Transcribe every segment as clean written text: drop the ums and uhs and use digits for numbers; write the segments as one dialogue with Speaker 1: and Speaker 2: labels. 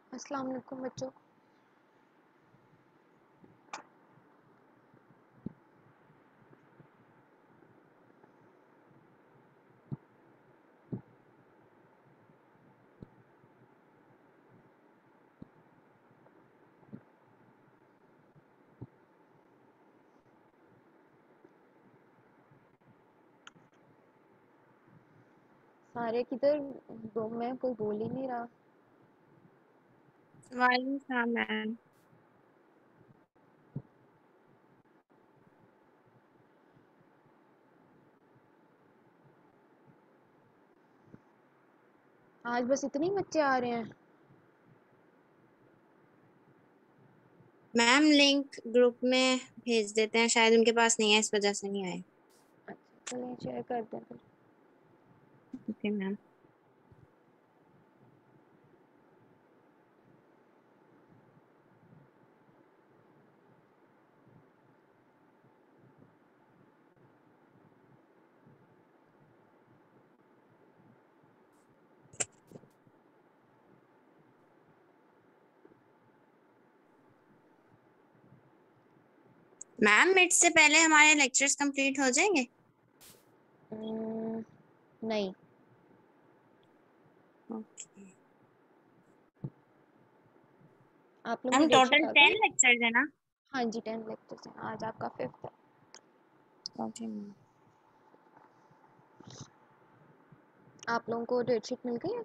Speaker 1: अस्सलाम वालेकुम बच्चों। सारे किधर? रूम में कोई बोल ही नहीं रहा।
Speaker 2: वालेकुम सलाम मैम।
Speaker 1: आज बस इतने ही बच्चे आ रहे हैं?
Speaker 2: मैम लिंक ग्रुप में भेज देते हैं, शायद उनके पास नहीं है इस वजह से नहीं आए।
Speaker 1: अच्छा चलिए शेयर करते हैं फिर।
Speaker 2: Okay ma'am. मैम मिड से पहले हमारे लेक्चर्स कंप्लीट हो जाएंगे?
Speaker 1: नहीं।
Speaker 2: ओके
Speaker 1: आप लोगों की
Speaker 2: मैम,
Speaker 1: डेटशीट
Speaker 2: टोटल
Speaker 1: आ गई?
Speaker 2: 10 लेक्चर्स है ना?
Speaker 1: हाँ जी 10 लेक्चर्स हैं, आज आपका 5th है।
Speaker 2: Okay ma'am.
Speaker 1: आप लोगों को डेटशीट मिल गई है?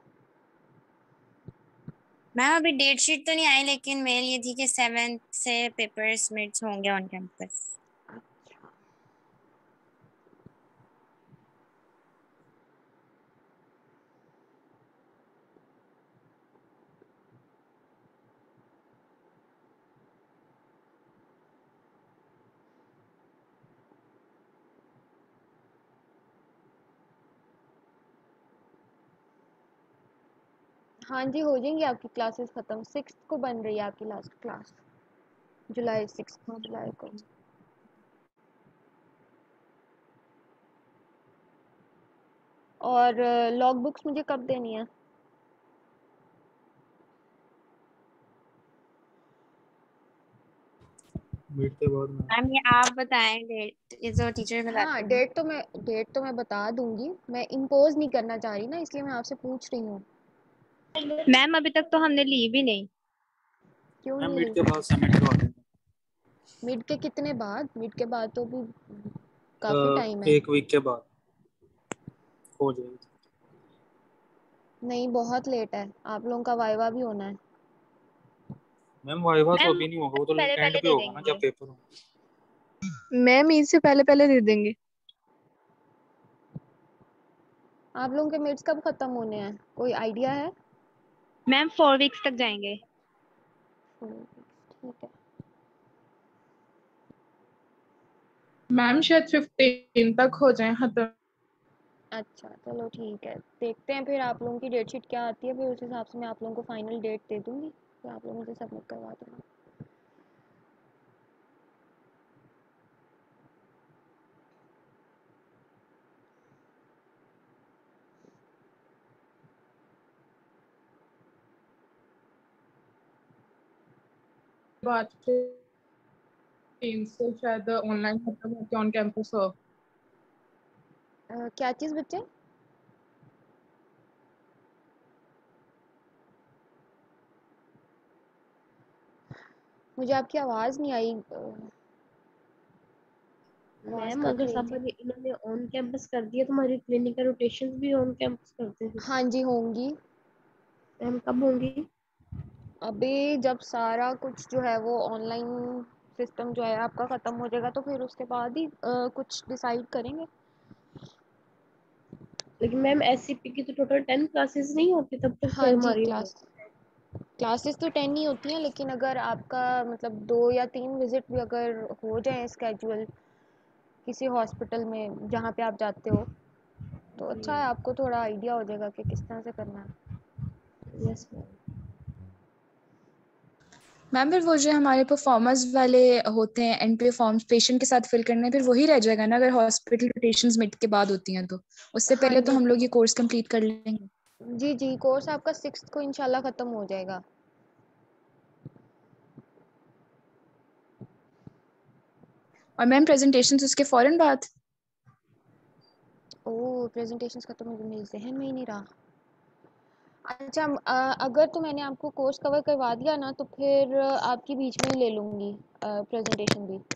Speaker 2: मैम अभी डेट शीट तो नहीं आई, लेकिन मेल ये थी कि 7 से पेपर्स मिड्स होंगे ऑन कैंपस।
Speaker 1: अच्छा। हाँ जी हो जाएंगी आपकी क्लासेस ख़त्म। 6th को बन रही है आपकी लास्ट क्लास, जुलाई 6 जुलाई को। और लॉग बुक्स मुझे कब देनी है?
Speaker 3: मीट के बाद में।
Speaker 2: मैम ये आप बताएं डेट, ये जो टीचर
Speaker 1: हाँ
Speaker 2: बताते हैं।
Speaker 1: डेट तो मैं बता दूंगी। मैं इम्पोज नहीं करना चाह रही ना, इसलिए मैं आपसे पूछ रही हूँ।
Speaker 4: मैम अभी तक तो हमने ली भी नहीं।
Speaker 1: क्यों
Speaker 3: मैम
Speaker 1: नहीं
Speaker 3: मीट
Speaker 1: ली?
Speaker 3: के बाद सबमिट करवा
Speaker 1: मिड के कितने बाद? मिड के बाद तो भी काफ़ी टाइम
Speaker 3: देंगे।
Speaker 1: है।
Speaker 3: 1 वीक के बाद हो जाएगी।
Speaker 1: नहीं बहुत लेट है, आप लोगों का वाइवा भी होना है।
Speaker 3: मैम वाइवा तो
Speaker 4: मैम
Speaker 3: अभी नहीं होगा, वो तो
Speaker 4: पहले
Speaker 3: एंड
Speaker 4: पहले
Speaker 3: पे
Speaker 4: दे
Speaker 3: होगा ना जब
Speaker 4: देंगे।
Speaker 3: पेपर हो।
Speaker 4: मैम ईद से पहले पहले दे देंगे।
Speaker 1: आप लोगों के मिड्स कब ख़त्म होने हैं, कोई आइडिया है?
Speaker 4: मैम 4 वीक्स तक जाएंगे।
Speaker 1: ठीक है।
Speaker 5: मैम शायद 15 तक हो जाए खत्म।
Speaker 1: अच्छा चलो ठीक है, देखते हैं फिर आप लोगों की डेट शीट क्या आती है, फिर उस हिसाब से मैं आप लोगों को फाइनल डेट दे दूँगी, फिर आप लोग मुझे सबमिट करवा देना।
Speaker 5: बाद फिर 3 से शायद ऑनलाइन खत्म होकर ऑन कैंपस हो।
Speaker 1: क्या चीज़ बच्चे? मुझे आपकी आवाज़ नहीं आई। आवाज़
Speaker 6: मैम
Speaker 1: कट
Speaker 6: अगर
Speaker 1: रही
Speaker 6: सब
Speaker 1: थी।
Speaker 6: इन्होंने ऑन कैंपस कर दिया तो हमारी क्लिनिकल रोटेशंस भी ऑन कैंपस करते हैं।
Speaker 1: हाँ जी होंगी।
Speaker 6: मैम कब होंगी?
Speaker 1: अभी जब सारा कुछ जो है वो ऑनलाइन सिस्टम जो है आपका ख़त्म हो जाएगा, तो फिर उसके बाद ही कुछ डिसाइड करेंगे।
Speaker 6: लेकिन मैम एससीपी की तो टोटल 10 क्लासेस नहीं होती तब तक
Speaker 1: हाँ
Speaker 6: क्या
Speaker 1: जी
Speaker 6: हमारी हो?
Speaker 1: क्लासेस तो 10 ही होती हैं, लेकिन अगर आपका मतलब 2 या 3 विजिट भी अगर हो जाए स्केजुअल किसी हॉस्पिटल में जहाँ पे आप जाते हो, तो अच्छा है, आपको थोड़ा आइडिया हो जाएगा कि किस तरह से करना है।
Speaker 6: Yes ma'am.
Speaker 7: मैम फिर वो जो हमारे परफॉर्मर्स वाले होते हैं एंड पे फॉर्म्स पेशेंट के साथ फिल करने, फिर वही रह जाएगा ना अगर हॉस्पिटल रोटेशंस मिड के बाद होती हैं तो उससे
Speaker 1: हाँ
Speaker 7: पहले तो
Speaker 1: जी
Speaker 7: हम लोग ये कोर्स कंप्लीट कर लेंगे।
Speaker 1: जी कोर्स आपका 6th को इंशाल्लाह ख़त्म हो जाएगा।
Speaker 7: और मैम प्रेजेंटेशंस उसके फौरन बाद?
Speaker 1: ओह प्रेजेंटेशंस का तो मेरे जहन में ही नहीं रहा। अच्छा अगर तो मैंने आपको कोर्स कवर करवा दिया ना तो फिर आपकी बीच में ही ले लूँगी प्रेजेंटेशन भी।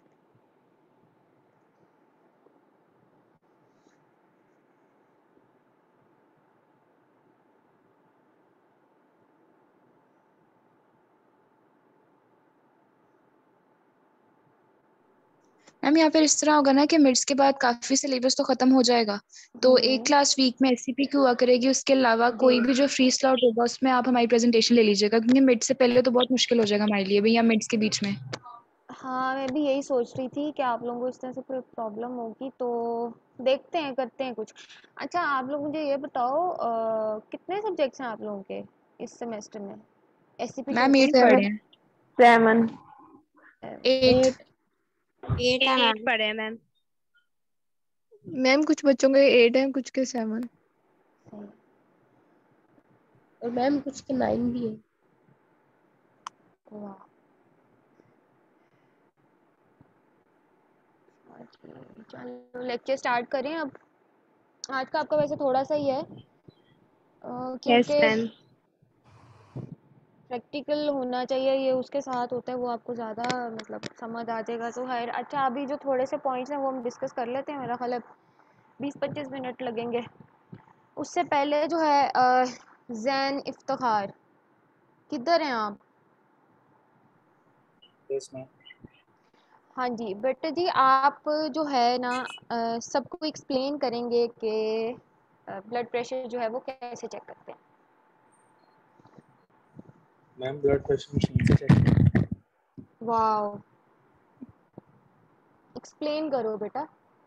Speaker 7: मैम यहाँ पर इस तरह होगा ना कि मिड्स के बाद काफी सिलेबस तो खत्म हो जाएगा, तो एक क्लास वीक में एससीपी की हुआ करेगी, उसके अलावा कोई भी जो फ्री स्लॉट होगा उसमें आप हमारी प्रेजेंटेशन ले लीजिएगा, क्योंकि मिड से पहले तो बहुत मुश्किल हो जाएगा हमारे लिए भी, या मिड्स के बीच में।
Speaker 1: हाँ मैं भी यही सोच रही थी कि आप लोगों को इस तरह से कोई प्रॉब्लम होगी तो देखते हैं करते हैं कुछ। अच्छा आप लोग मुझे ये बताओ कितने सब्जेक्ट्स हैं आप लोगों के इस सेमेस्टर में एससीपी
Speaker 7: मैम 8
Speaker 1: कंप्लीट?
Speaker 7: पढ़े हैं।
Speaker 6: 7
Speaker 7: 8
Speaker 2: 8 है
Speaker 4: 8
Speaker 2: मैम।
Speaker 4: पढ़े हैं मैम।
Speaker 8: मैम कुछ बच्चों के 8 हैं, कुछ के 7।
Speaker 1: सही।
Speaker 6: और मैम कुछ के 9 भी है।
Speaker 1: वाह। चलो लेक्चर स्टार्ट करें अब। आज का आपका वैसे थोड़ा सा ही है
Speaker 4: यस
Speaker 1: क्योंकि
Speaker 4: मैम।
Speaker 1: प्रैक्टिकल होना चाहिए, ये उसके साथ होता है, वो आपको ज़्यादा मतलब समझ आ जाएगा। तो खैर अच्छा अभी जो थोड़े से पॉइंट्स हैं वो हम डिस्कस कर लेते हैं। मेरा ख्याल है 20-25 मिनट लगेंगे। उससे पहले जो है जैन इफ्तिखार किधर हैं आप?
Speaker 3: Yes ma'am.
Speaker 1: हाँ जी बेटा जी आप जो है ना सबको एक्सप्लेन करेंगे कि ब्लड प्रेशर जो है वो कैसे चेक करते हैं।
Speaker 3: मैम ब्लड प्रेशर मशीन से चेक।
Speaker 1: वाह एक्सप्लेन करो बेटा।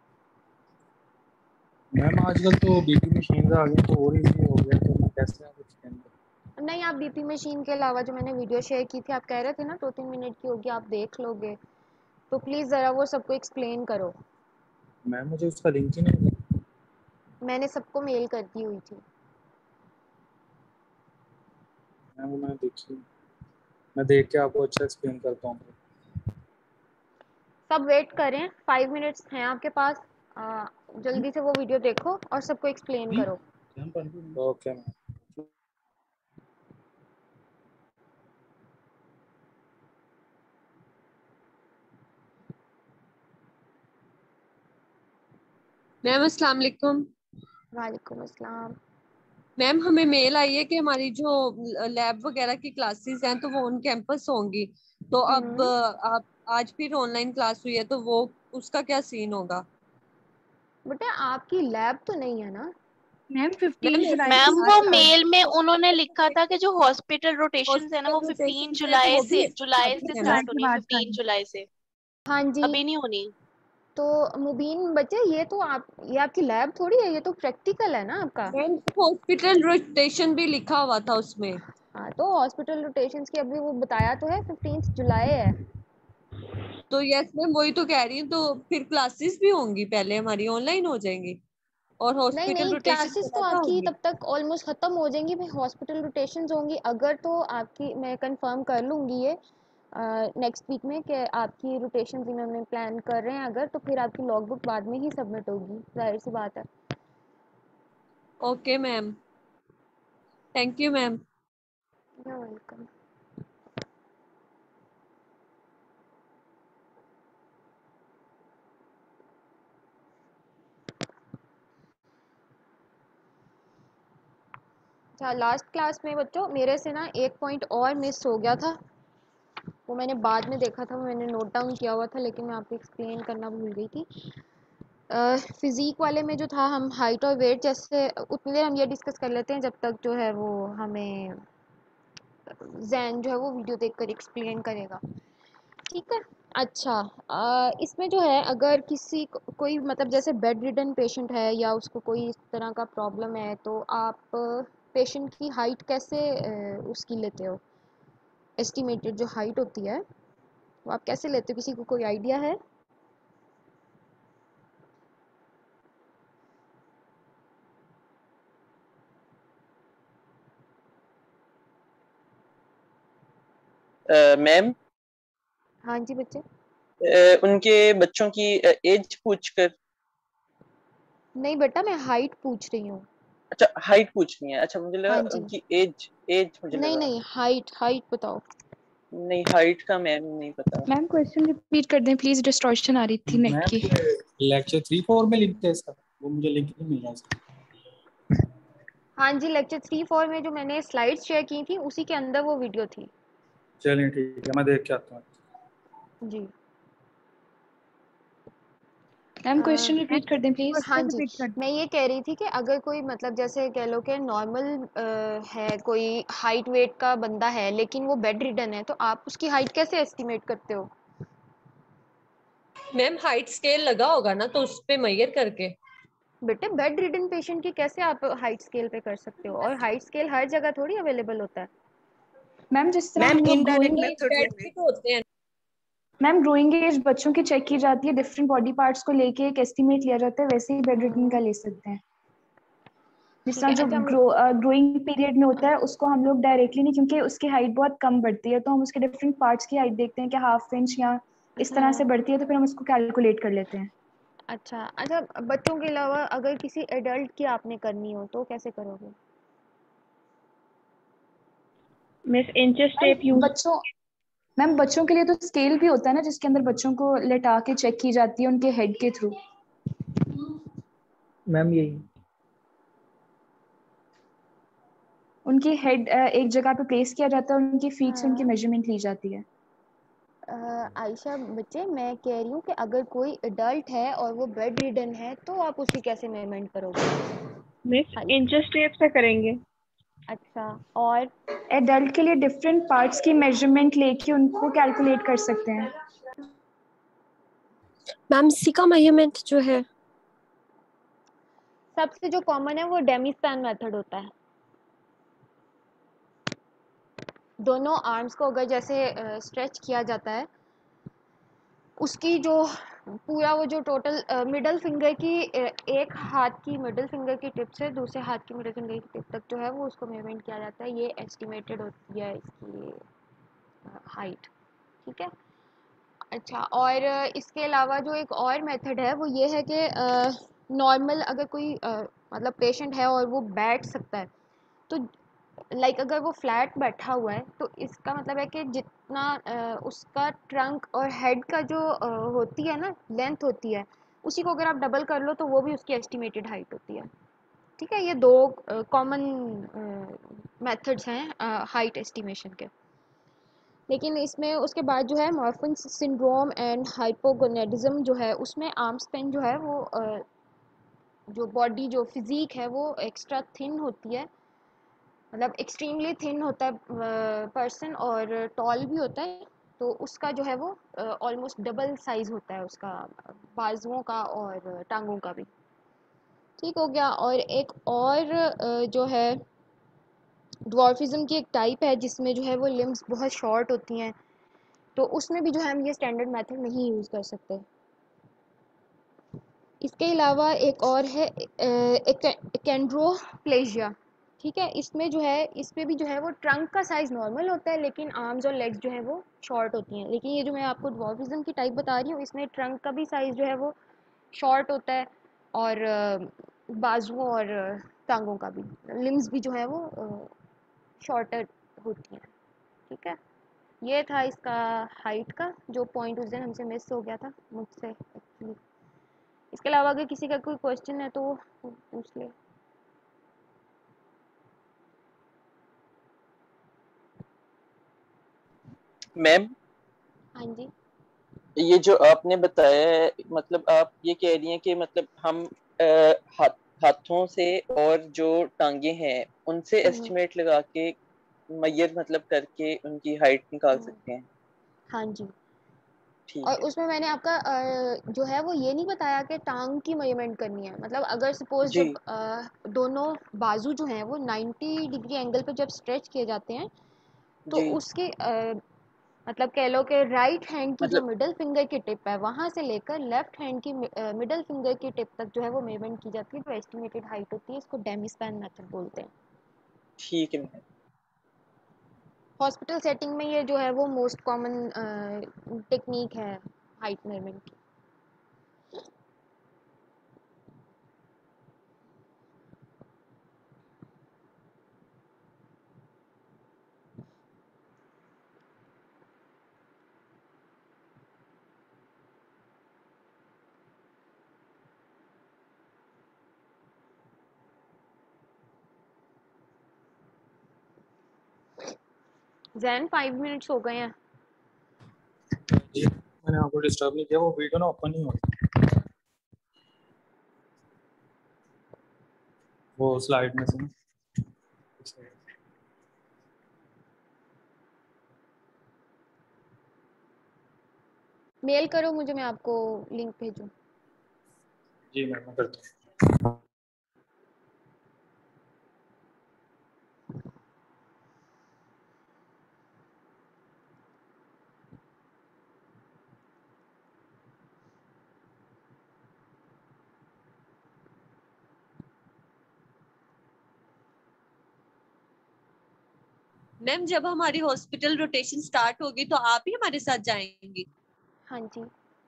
Speaker 3: मैम आजकल तो बीपी मशीन आ गई तो और इजी हो गया, तो मैं कैसे आप एक्सप्लेन करूं?
Speaker 1: नहीं आप बीपी मशीन के अलावा जो मैंने वीडियो शेयर की थी आप कह रहे थे ना 2-3 मिनट की होगी, आप देख लोगे तो प्लीज़ ज़रा वो सबको एक्सप्लेन करो।
Speaker 3: मैम मुझे उसका लिंक ही नहीं मिला।
Speaker 1: मैंने सबको मेल कर दी हुई थी।
Speaker 3: मैम वो मैंने देखी, मैं देख के आपको अच्छा एक्सप्लेन करता हूँ।
Speaker 1: सब वेट करें 5 मिनट्स हैं आपके पास। जल्दी से वो वीडियो देखो और सबको एक्सप्लेन करो।
Speaker 3: Okay ma'am.
Speaker 9: मैम अस्सलाम वालेकुम।
Speaker 1: वालेकुम अस्सलाम।
Speaker 9: मैम हमें मेल आई है कि हमारी जो लैब वगैरह की क्लासेस हैं तो वो ऑन कैंपस होंगी, तो अब आप आज फिर ऑनलाइन क्लास हुई है तो वो उसका क्या सीन होगा?
Speaker 1: बेटा आपकी लैब तो नहीं है ना?
Speaker 4: मैम 15
Speaker 9: मैम
Speaker 4: जुलाई
Speaker 9: ऐसे
Speaker 4: से
Speaker 10: मैम
Speaker 9: ही
Speaker 10: वो
Speaker 4: स्टार्ट होगा।
Speaker 10: मेल में उन्होंने लिखा था कि जो हॉस्पिटल रोटेशंस है ना वो
Speaker 9: हॉस्पिटल
Speaker 10: 15
Speaker 9: रोटेशन है तो
Speaker 10: जुलाई
Speaker 9: वो भी
Speaker 10: से जुलाई
Speaker 9: अभी
Speaker 10: से
Speaker 9: है ना?
Speaker 10: स्टार्ट होनी है, 15 जुलाई से।
Speaker 1: हाँ जी।
Speaker 10: अभी नहीं होनी।
Speaker 1: तो मुबीन बच्चे ये तो आप ये आपकी लैब थोड़ी है, ये तो प्रैक्टिकल है ना आपका।
Speaker 9: मैम हॉस्पिटल रोटेशन भी लिखा हुआ था उसमें।
Speaker 1: हाँ तो हॉस्पिटल रोटेशंस की अभी वो बताया तो है 15 जुलाई है।
Speaker 9: तो यस मैम वही तो कह रही हूँ, तो फिर क्लासेस भी होंगी पहले हमारी ऑनलाइन हो जाएंगी और
Speaker 1: नहीं
Speaker 9: हॉस्पिटल
Speaker 1: नहीं
Speaker 9: रोटेशन
Speaker 1: क्लासेस तो
Speaker 9: अलग
Speaker 1: आपकी
Speaker 9: होगी।
Speaker 1: तब तक ऑलमोस्ट ख़त्म हो जाएंगी, फिर हॉस्पिटल रोटेशंस होंगी। अगर तो आपकी मैं कंफर्म कर लूँगी ये नेक्स्ट वीक में कि आपकी रोटेशंस इन्होंने प्लान कर रहे हैं अगर, तो फिर आपकी लॉग बुक बाद में ही सबमिट होगी, जाहिर सी बात है।
Speaker 9: Okay ma'am, thank you ma'am.
Speaker 1: You welcome. अच्छा लास्ट क्लास में बच्चों मेरे से ना एक पॉइंट और मिस हो गया था, वो मैंने बाद में देखा था, वो मैंने नोट डाउन किया हुआ था लेकिन मैं आपको एक्सप्लेन करना भूल गई थी। फिज़िक वाले में जो था हम हाइट और वेट जैसे उतनी देर हम ये डिस्कस कर लेते हैं जब तक जो है वो हमें जैन जो है वो वीडियो देखकर एक्सप्लेन करेगा, ठीक है। अच्छा इसमें जो है अगर किसी कोई मतलब जैसे बेड रिडन पेशेंट है या उसको कोई इस तरह का प्रॉब्लम है तो आप पेशेंट की हाइट कैसे उसकी लेते हो, एस्टिमेटेड जो हाइट होती है वो आप कैसे लेते हो, किसी को कोई आइडिया है?
Speaker 11: मैम
Speaker 1: हाँ जी बच्चे।
Speaker 11: उनके बच्चों की एज पूछकर?
Speaker 1: नहीं बेटा, मैं हाइट पूछ रही हूँ।
Speaker 11: अच्छा, हाइट पूछनी है। अच्छा, मुझे लगा
Speaker 1: हाँ जी।
Speaker 11: उनकी एज। एज मुझे
Speaker 1: नहीं
Speaker 11: लगा।
Speaker 1: नहीं, हाइट हाइट बताओ।
Speaker 11: नहीं, हाइट का मैम नहीं पता।
Speaker 7: मैम क्वेश्चन रिपीट कर दें प्लीज, डिस्टॉर्शन आ रही थी नेट
Speaker 3: मैम
Speaker 7: की।
Speaker 3: लेक्चर 3-4 में लिंक है इसका, वो मुझे लिंक नहीं मिल रहा इसका।
Speaker 1: हाँ जी, लेक्चर 3-4 में जो मैंने स्लाइड्स शेयर की थी उसी के अंदर वो वीडियो थी।
Speaker 3: चलिए ठीक है, मैं देख के आता हूँ।
Speaker 1: जी।
Speaker 7: मैम क्वेश्चन रिपीट कर दें प्लीज।
Speaker 1: हाँ जी, मैं ये कह रही थी कि अगर कोई मतलब जैसे कह लो कि नॉर्मल है, कोई हाइट वेट का बंदा है लेकिन वो बेड रिडन है, तो आप उसकी हाइट कैसे एस्टिमेट करते हो?
Speaker 9: मैम हाइट स्केल लगा होगा ना, तो उस पे मेजर करके।
Speaker 1: बेटे, बेड रिडन पेशेंट की कैसे आप हाइट स्केल पे कर सकते हो? और हाइट स्केल हर जगह थोड़ी अवेलेबल होता है।
Speaker 7: मैम जिस तरह
Speaker 12: मैम
Speaker 7: हम लोग
Speaker 12: इनडायरेक्ट
Speaker 7: ग्रोइंग
Speaker 12: मेथड्स
Speaker 9: बेड
Speaker 12: होंगे।
Speaker 9: पे तो होते हैं।
Speaker 7: मैम ग्रोइंग एज बच्चों की चेक की जाती है, डिफरेंट बॉडी पार्ट्स को लेके एक एस्टिमेट लिया जाता है, वैसे ही बेड रिडन का ले सकते हैं। जिस
Speaker 1: ठीक
Speaker 7: तरह
Speaker 1: है।
Speaker 7: जो
Speaker 1: अच्छा
Speaker 7: ग्रोइंग पीरियड में होता है उसको हम लोग डायरेक्टली नहीं, क्योंकि उसकी हाइट बहुत कम बढ़ती है, तो हम उसके डिफरेंट पार्ट्स की हाइट देखते हैं कि हाफ इंच या इस तरह से बढ़ती है, तो फिर हम उसको कैलकुलेट कर लेते हैं।
Speaker 1: अच्छा अच्छा, बच्चों के अलावा अगर किसी एडल्ट की आपने करनी हो तो कैसे करोगे?
Speaker 8: Miss inches tape use.
Speaker 7: Ma'am बच्चों के लिए तो स्केल भी होता है ना, जिसके अंदर बच्चों को लेटा के चेक की जाती है उनके हेड के थ्रू।
Speaker 3: मैम यही
Speaker 7: उनकी हेड एक जगह पे प्लेस किया जाता है और उनकी फीट से उनकी मेजरमेंट ली जाती है।
Speaker 1: आयशा बच्चे, मैं कह रही हूँ कि अगर कोई एडल्ट है और वो बेड रिडन है तो आप उसकी कैसे मेजरमेंट करोगे?
Speaker 8: मिस इंचेस टेप से करेंगे।
Speaker 1: अच्छा, और
Speaker 7: एडल्ट के लिए डिफरेंट पार्ट्स की मेजरमेंट लेके उनको कैलकुलेट कर सकते हैं।
Speaker 13: मैम सी का मेजरमेंट जो है
Speaker 1: सबसे जो कॉमन है वो डेमी स्पैन मेथड होता है। दोनों आर्म्स को अगर जैसे स्ट्रेच किया जाता है, उसकी जो पूरा वो जो टोटल मिडल फिंगर की एक हाथ की मिडल फिंगर की टिप से दूसरे हाथ की मिडल फिंगर की टिप तक जो है वो उसको मेजरमेंट किया जाता है। ये एस्टिमेटेड होती है इसकी हाइट। ठीक है। अच्छा, और इसके अलावा जो एक और मेथड है वो ये है कि नॉर्मल अगर कोई मतलब पेशेंट है और वो बैठ सकता है, तो लाइक अगर वो फ्लैट बैठा हुआ है तो इसका मतलब है कि जितना उसका ट्रंक और हेड का जो होती है ना लेंथ होती है, उसी को अगर आप डबल कर लो तो वो भी उसकी एस्टिमेटेड हाइट होती है। ठीक है, ये दो कॉमन मेथड्स हैं हाइट एस्टिमेशन के। लेकिन इसमें उसके बाद जो है मॉर्फन सिंड्रोम एंड हाइपोगोनेडिज्म जो है, उसमें आर्म स्पैन जो है वो जो बॉडी जो फिजिक है वो एक्स्ट्रा थिन होती है, मतलब एक्सट्रीमली थिन होता है पर्सन, और टॉल भी होता है, तो उसका जो है वो ऑलमोस्ट डबल साइज होता है उसका, बाजुओं का और टांगों का भी। ठीक हो गया। और एक और जो है ड्वार्फिज्म की एक टाइप है जिसमें जो है वो लिम्स बहुत शॉर्ट होती हैं, तो उसमें भी जो है हम ये स्टैंडर्ड मेथड नहीं यूज़ कर सकते। इसके अलावा एक और है एकेंड्रोप्लेजिया। ठीक है, इसमें जो है इसमें भी जो है वो ट्रंक का साइज़ नॉर्मल होता है लेकिन आर्म्स और लेग्स जो है वो शॉर्ट होती हैं। लेकिन ये जो मैं आपको ड्वार्फिज्म की टाइप बता रही हूँ, इसमें ट्रंक का भी साइज़ जो है वो शॉर्ट होता है, और बाजुओं और टांगों का भी, लिम्स भी जो है वो शॉर्टर होती हैं। ठीक है, ये था इसका हाइट का जो पॉइंट उस दिन हमसे मिस हो गया था मुझसे एक्चुअली। इसके अलावा अगर किसी का कोई क्वेश्चन है तो वो पूछ ले।
Speaker 11: मैम,
Speaker 1: हाँ जी।
Speaker 11: ये जो आपने बताया है, मतलब आप ये कह रही हैं कि मतलब हम हाथ हाथों से और जो टांगे हैं उनसे एस्टिमेट लगा के मैयर मतलब करके उनकी हाइट निकाल सकते हैं?
Speaker 1: हाँ जी।
Speaker 11: ठीक
Speaker 1: और
Speaker 11: है।
Speaker 1: उसमें मैंने आपका जो है वो ये नहीं बताया कि टांग की मेजरमेंट करनी है। मतलब अगर सपोज
Speaker 11: जी।
Speaker 1: जब दोनों बाजू जो हैं वो 90 डिग्री एंगल पे जब स्ट्रेच किए जाते हैं, तो
Speaker 11: जी।
Speaker 1: उसके मतलब कह लो कि राइट हैंड की जो
Speaker 11: मतलब
Speaker 1: मिडल फिंगर की टिप है वहाँ से लेकर लेफ्ट हैंड की मिडल फिंगर की टिप तक जो है वो मेजरमेंट की जाती है, जो एस्टिमेटेड हाइट होती है। इसको डेमी स्पैन मेथड बोलते हैं।
Speaker 11: ठीक है मैम।
Speaker 1: हॉस्पिटल सेटिंग में ये जो है वो मोस्ट कॉमन टेक्निक है हाइट मेजरमेंट की। जैन 5 मिनट्स हो गए हैं।
Speaker 3: जी मैंने आपको डिस्टर्ब नहीं किया, वो वीडियो ना ओपन नहीं हो रही वो स्लाइड में से ना।
Speaker 1: मेल करो मुझे, मैं आपको लिंक भेजूँ।
Speaker 3: जी मैं करता हूँ।
Speaker 9: मैम जब हमारी हॉस्पिटल रोटेशन स्टार्ट होगी तो आप ही हमारे साथ जाएंगी?
Speaker 1: हाँ जी।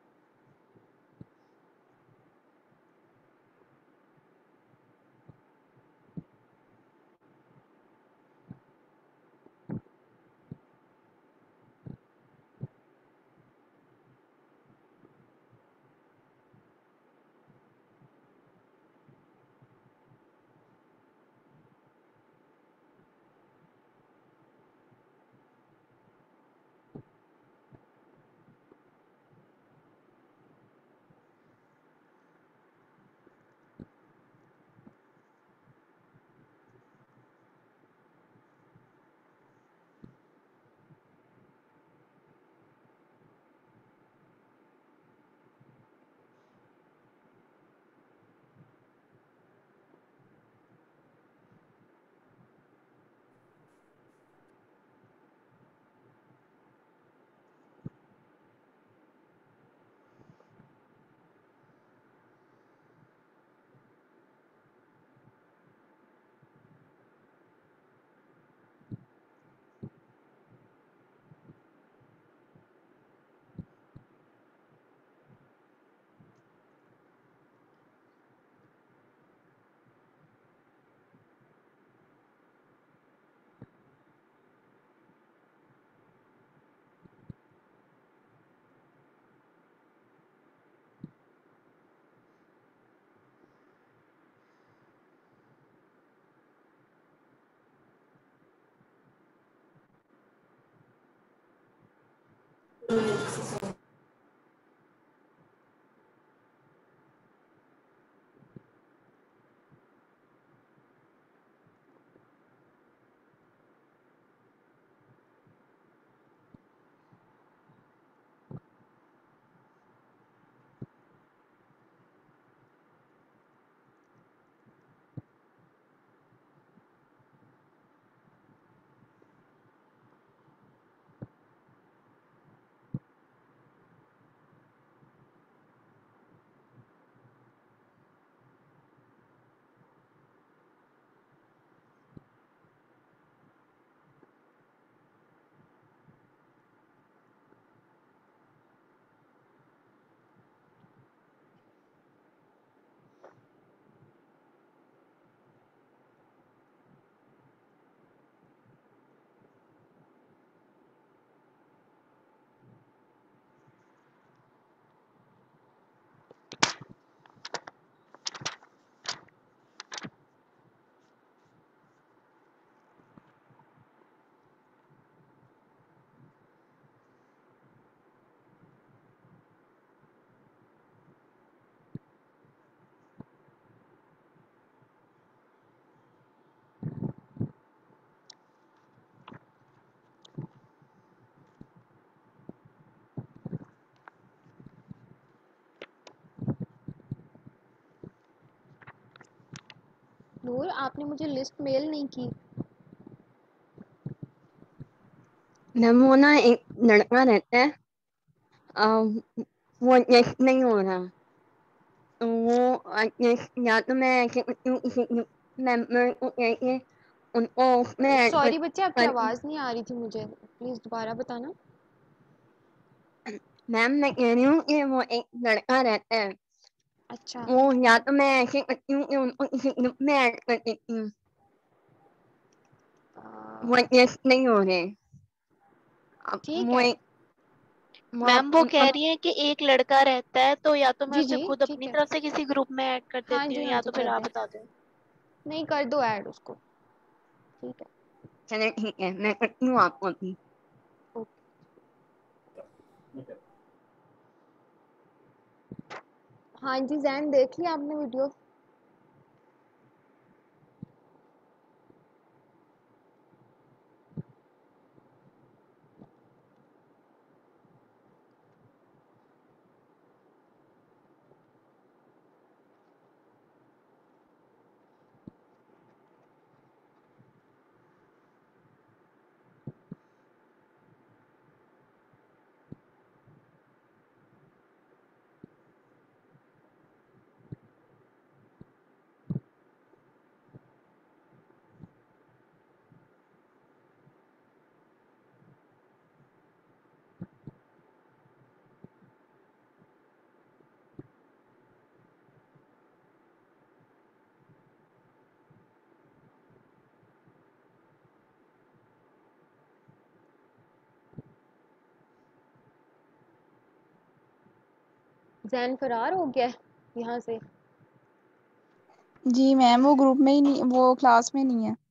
Speaker 1: नूर, आपने मुझे लिस्ट मेल नहीं की।
Speaker 13: मैम वो ना एक लड़का रहता है, वो एडजस्ट नहीं हो रहा, तो वो एडजस्ट या तो मैं ऐसे करती हूँ किसी मेंबर को कह के उनको उसमें ऐड
Speaker 1: सॉरी बच्चे, आपकी
Speaker 13: कर
Speaker 1: आवाज़ नहीं आ रही थी मुझे, प्लीज़ दोबारा बताना।
Speaker 13: मैम मैं कह रही हूँ कि वो एक लड़का रहता है,
Speaker 1: अच्छा
Speaker 13: वो या तो मैं ऐसे करती हूँ कि उनको किसी ग्रुप में ऐड कर देती हूँ, वो एडजस्ट नहीं हो रहे। अब
Speaker 1: ठीक
Speaker 13: वो
Speaker 1: है।
Speaker 13: एक वो
Speaker 10: मैम वो कह
Speaker 13: अब
Speaker 10: रही है कि एक लड़का रहता है, तो या तो मैं
Speaker 1: जी
Speaker 10: उसे
Speaker 1: जी
Speaker 10: खुद
Speaker 1: ठीक
Speaker 10: अपनी
Speaker 1: है।
Speaker 10: तरफ से किसी ग्रुप में ऐड कर
Speaker 1: हाँ
Speaker 10: देती
Speaker 1: जी
Speaker 10: हूँ,
Speaker 1: हाँ
Speaker 10: या
Speaker 1: जी
Speaker 10: तो फिर
Speaker 1: कर
Speaker 10: आप
Speaker 1: दें।
Speaker 10: बता दें।
Speaker 1: नहीं कर दो ऐड उसको। ठीक है।
Speaker 13: चले ठीक है, मैं करती हूँ आपको अभी।
Speaker 1: हाँ जी जैन देख लिया आपने वीडियो? जैन फरार हो गया है यहाँ से?
Speaker 8: जी मैम वो ग्रुप में ही नहीं, वो क्लास में नहीं है।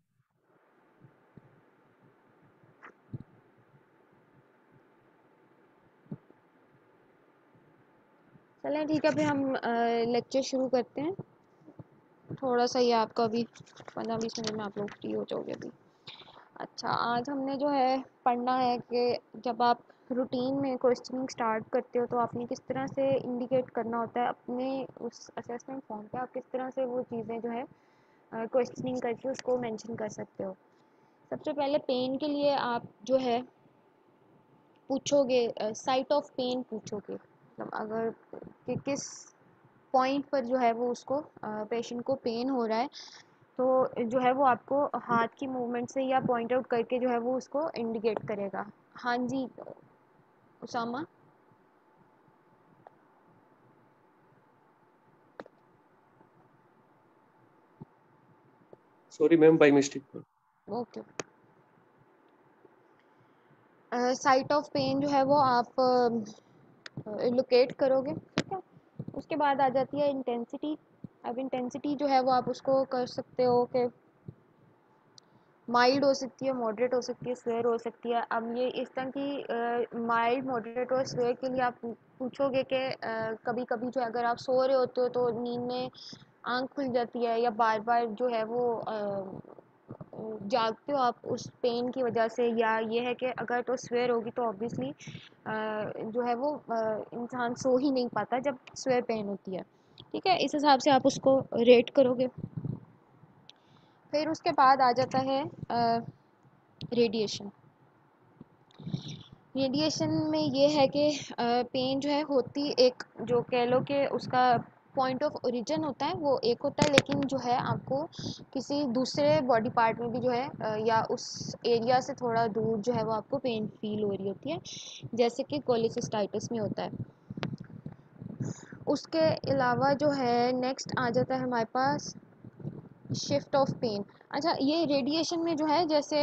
Speaker 1: चलें ठीक है, फिर हम लेक्चर शुरू करते हैं। थोड़ा सा ये आपका भी 15-20 मिनट में आप लोग फ्री हो जाओगे अभी। अच्छा आज हमने जो है पढ़ना है कि जब आप रूटीन में क्वेश्चनिंग स्टार्ट करते हो तो आपने किस तरह से इंडिकेट करना होता है अपने उस असेसमेंट फॉर्म पे, आप किस तरह से वो चीज़ें जो है क्वेश्चनिंग करके उसको मेंशन कर सकते हो। सबसे पहले पेन के लिए आप जो है पूछोगे साइट ऑफ पेन पूछोगे, मतलब अगर कि किस पॉइंट पर जो है वो उसको पेशेंट को पेन हो रहा है, तो जो है वो आपको हाथ की मूवमेंट से या पॉइंट आउट करके जो है वो उसको इंडिकेट करेगा। हाँ जी Usama.
Speaker 12: Sorry ma'am by mistake.
Speaker 1: Okay. Site of pain जो है वो आप लोकेट करोगे, ठीक है। उसके बाद आ जाती है इंटेंसिटी। अब इंटेंसिटी जो है वो आप उसको कर सकते हो कि माइल्ड हो सकती है, मॉडरेट हो सकती है, स्वेयर हो सकती है। अब ये इस तरह की माइल्ड, मॉडरेट और स्वेयर के लिए आप पूछोगे कि कभी कभी जो अगर आप सो रहे होते हो तो नींद में आंख खुल जाती है या बार बार जो है वो जागते हो आप उस पेन की वजह से, या ये है कि अगर तो स्वेयर होगी तो ऑब्वियसली जो है वो इंसान सो ही नहीं पाता जब स्वेयर पेन होती है, ठीक है। इस हिसाब से आप उसको रेट करोगे। फिर उसके बाद आ जाता है रेडिएशन। रेडिएशन में ये है कि पेन जो है होती एक, जो कह लो कि उसका पॉइंट ऑफ ओरिजिन होता है वो एक होता है, लेकिन जो है आपको किसी दूसरे बॉडी पार्ट में भी जो है या उस एरिया से थोड़ा दूर जो है वो आपको पेन फील हो रही होती है, जैसे कि कोलिसिस्टाइटिस में होता है। उसके अलावा जो है नेक्स्ट आ जाता है हमारे पास शिफ्ट ऑफ पेन। अच्छा ये रेडिएशन में जो है जैसे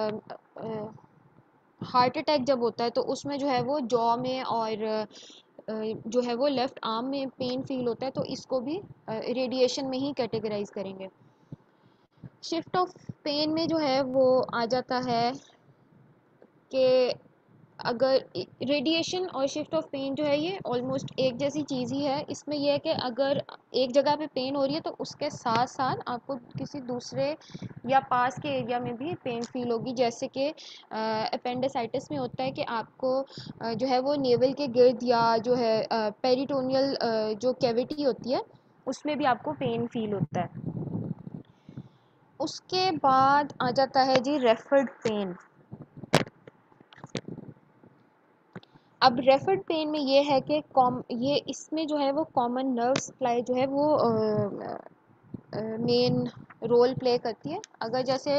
Speaker 1: हार्ट अटैक जब होता है तो उसमें जो है वो जॉ में और जो है वो लेफ़्ट आर्म में पेन फील होता है, तो इसको भी रेडिएशन में ही कैटेगराइज करेंगे। शिफ्ट ऑफ पेन में जो है वो आ जाता है कि अगर रेडिएशन और शिफ्ट ऑफ पेन जो है ये ऑलमोस्ट एक जैसी चीज़ ही है। इसमें यह है कि अगर एक जगह पे पेन हो रही है तो उसके साथ साथ आपको किसी दूसरे या पास के एरिया में भी पेन फील होगी, जैसे कि अपेंडिसाइटिस में होता है कि आपको जो है वो नेवल के गिर्द या जो है पेरिटोनियल जो कैविटी होती है उसमें भी आपको पेन फील होता है। उसके बाद आ जाता है जी रेफर्ड पेन। अब रेफर्ड पेन में ये है कि ये इसमें जो है वो कॉमन नर्व सप्लाई जो है वो मेन रोल प्ले करती है। अगर जैसे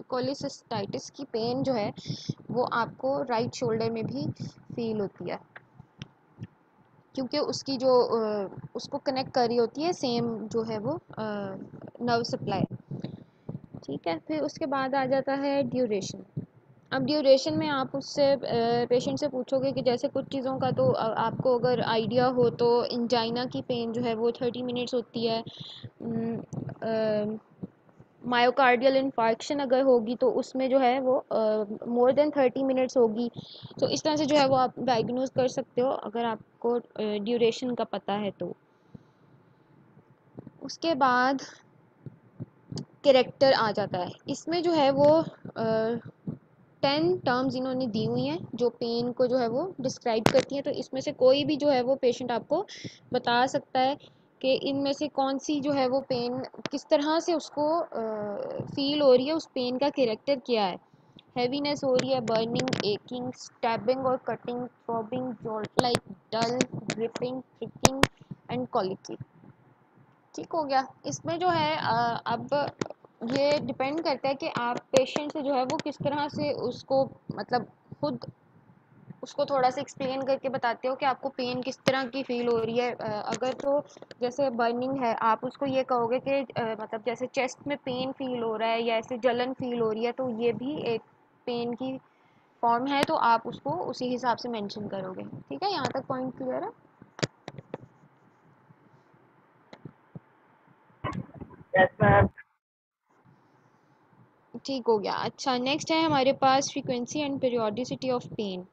Speaker 1: कोलिसिस्टाइटिस की पेन जो है वो आपको राइट शोल्डर में भी फील होती है। क्योंकि उसकी जो उसको कनेक्ट कर रही होती है सेम जो है वो नर्व सप्लाई। ठीक है, फिर उसके बाद आ जाता है ड्यूरेशन। अब ड्यूरेशन में आप उससे पेशेंट से पूछोगे कि जैसे कुछ चीज़ों का तो आपको अगर आइडिया हो तो इंजाइना की पेन जो है वो 30 मिनट्स होती है। मायोकार्डियल इन्फार्क्शन अगर होगी तो उसमें जो है वो मोर देन 30 मिनट्स होगी। तो इस तरह से जो है वो आप डायग्नोज कर सकते हो अगर आपको ड्यूरेशन का पता है तो। उसके बाद कैरेक्टर आ जाता है। इसमें जो है वो 10 टर्म्स इन्होंने दी हुई हैं जो पेन को जो है वो डिस्क्राइब करती हैं। तो इसमें से कोई भी जो है वो पेशेंट आपको बता सकता है कि इनमें से कौन सी जो है वो पेन किस तरह से उसको फील हो रही है, उस पेन का कैरेक्टर क्या है। हैवीनेस हो रही है, बर्निंग, एकिंग, स्टैबिंग और cutting, throbbing, jolt like, dull, gripping, pricking and colicky. ठीक हो गया। इसमें जो है अब ये डिपेंड करता है कि आप पेशेंट से जो है वो किस तरह से उसको मतलब खुद उसको थोड़ा सा एक्सप्लेन करके बताते हो कि आपको पेन किस तरह की फ़ील हो रही है। अगर तो जैसे बर्निंग है, आप उसको ये कहोगे कि मतलब जैसे चेस्ट में पेन फ़ील हो रहा है या ऐसे जलन फ़ील हो रही है, तो ये भी एक पेन की फॉर्म है, तो आप उसको उसी हिसाब से मेंशन करोगे। ठीक है, यहाँ तक पॉइंट क्लियर है? ठीक हो गया। अच्छा, नेक्स्ट है हमारे पास frequency and periodicity of pain.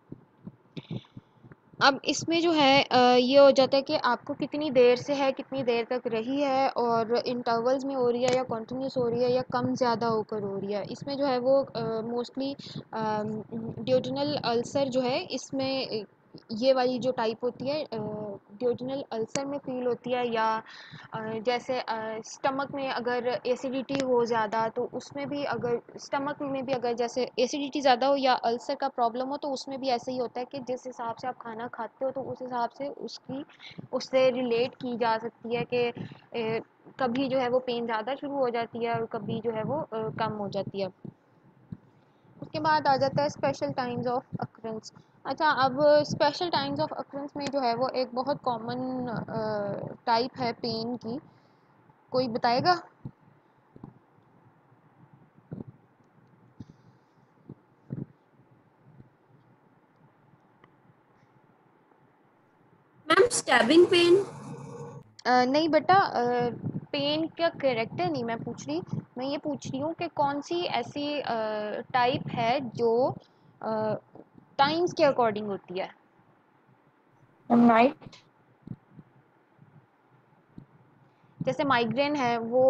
Speaker 1: अब इसमें जो है ये हो जाता है कि आपको कितनी देर से है, कितनी देर तक रही है, और इंटरवल्स में हो रही है या कॉन्टिन्यूस हो रही है या कम ज़्यादा होकर हो रही है। इसमें जो है वो मोस्टली ड्यूडेनल अल्सर जो है, इसमें ये वाली जो टाइप होती है ड्यूडेनल अल्सर में फ़ील होती है, या जैसे स्टमक में अगर एसिडिटी हो ज़्यादा तो उसमें भी, अगर स्टमक में भी अगर जैसे एसिडिटी ज़्यादा हो या अल्सर का प्रॉब्लम हो तो उसमें भी ऐसे ही होता है कि जिस हिसाब से आप खाना खाते हो तो उस हिसाब से उससे रिलेट की जा सकती है कि कभी जो है वो पेन ज़्यादा शुरू हो जाती है और कभी जो है वो कम हो जाती है। उसके बाद आ जाता है स्पेशल टाइम्स ऑफ अक्रेंस। अच्छा, अब स्पेशल टाइम्स ऑफ अक्रेंस में जो है वो एक बहुत कॉमन टाइप है पेन की, कोई बताएगा?
Speaker 12: Ma'am stabbing pain?
Speaker 1: नहीं बेटा, पेन का कैरेक्टर नहीं मैं पूछ रही, मैं ये पूछ रही हूँ कि कौन सी ऐसी टाइप है जो टाइम्स के अकॉर्डिंग होती है।
Speaker 8: नाइट।
Speaker 1: जैसे माइग्रेन है वो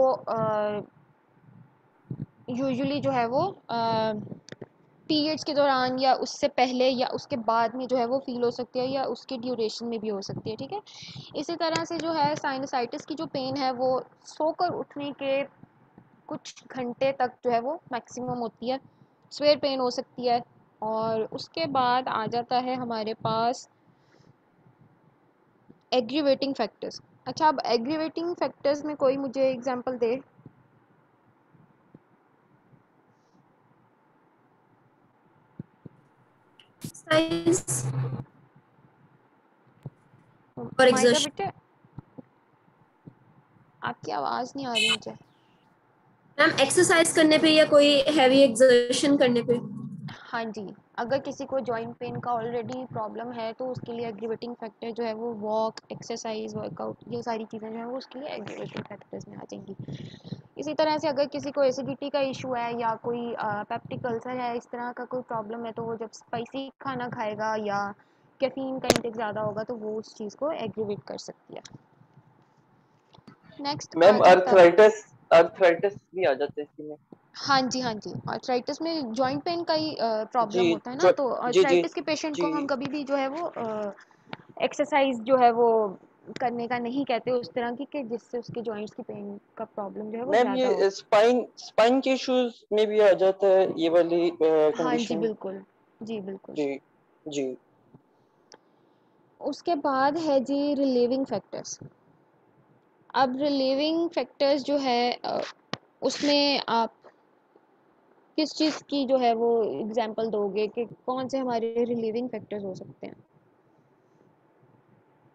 Speaker 1: यूजुअली जो है वो पीरियड्स के दौरान या उससे पहले या उसके बाद में जो है वो फील हो सकती है, या उसके ड्यूरेशन में भी हो सकती है। ठीक है, इसी तरह से जो है साइनसाइटिस की जो पेन है वो सोकर उठने के कुछ घंटे तक जो है वो मैक्सिमम होती है, स्वेयर पेन हो सकती है। और उसके बाद आ जाता है हमारे पास एग्रीवेटिंग फैक्टर्स। अच्छा, अब एग्रीवेटिंग फैक्टर्स में कोई मुझे एग्जांपल दे।
Speaker 12: एक्सरसाइज और
Speaker 1: माइजा
Speaker 12: एग्जर्शन।
Speaker 1: बेटे, आपकी आवाज़ नहीं आ रही मुझे।
Speaker 12: मैम एक्सरसाइज करने पे या कोई हैवी एक्सर्शन करने पे?
Speaker 1: हाँ जी, अगर किसी को जॉइंट पेन का ऑलरेडी प्रॉब्लम है तो उसके लिए एग्रीवेटिंग फैक्टर जो है वो वॉक, एक्सरसाइज, वर्कआउट, ये सारी चीज़ें जो हैं वो उसके लिए एग्रीवेटिंग फैक्टर्स में आ जाएंगी। इसी तरह से अगर किसी को एसिडिटी का इशू है या कोई पेप्टिक अल्सर है, इस तरह का कोई प्रॉब्लम है, तो वो जब स्पाइसी खाना खाएगा या कैफीन का इंटेक ज़्यादा होगा तो वो उस चीज़ को एग्रीवेट कर सकती है। नेक्स्ट आ
Speaker 11: मैम
Speaker 1: जाता है,
Speaker 11: अर्थराइटिस भी आ जाते हैं इसमें।
Speaker 1: हाँ जी हाँ जी, आर्थराइटिस में जॉइंट पेन का ही
Speaker 11: जी
Speaker 1: प्रॉब्लम होता है ना, तो
Speaker 11: जी जी
Speaker 1: आर्थराइटिस के पेशेंट को हम
Speaker 11: जी।
Speaker 1: कभी भी जो है वो एक्सरसाइज जो है वो करने का नहीं कहते उस तरह की कि जिससे उसके जॉइंट्स की पेन का प्रॉब्लम जो है वो
Speaker 11: मैम
Speaker 1: ज़्यादा हो।
Speaker 11: ये स्पाइन के इश्यूज में भी आ जाता है ये वाली
Speaker 1: हाँ जी
Speaker 11: कंडीशन।
Speaker 1: बिल्कुल, जी बिल्कुल।
Speaker 11: जी जी।
Speaker 1: उसके बाद है जी रिलीविंग फैक्टर्स। अब रिलीविंग फैक्टर्स जो है उसमें आप किस चीज़ की जो है वो एग्जांपल दोगे कि कौन से हमारे रिलीविंग फैक्टर्स हो सकते हैं?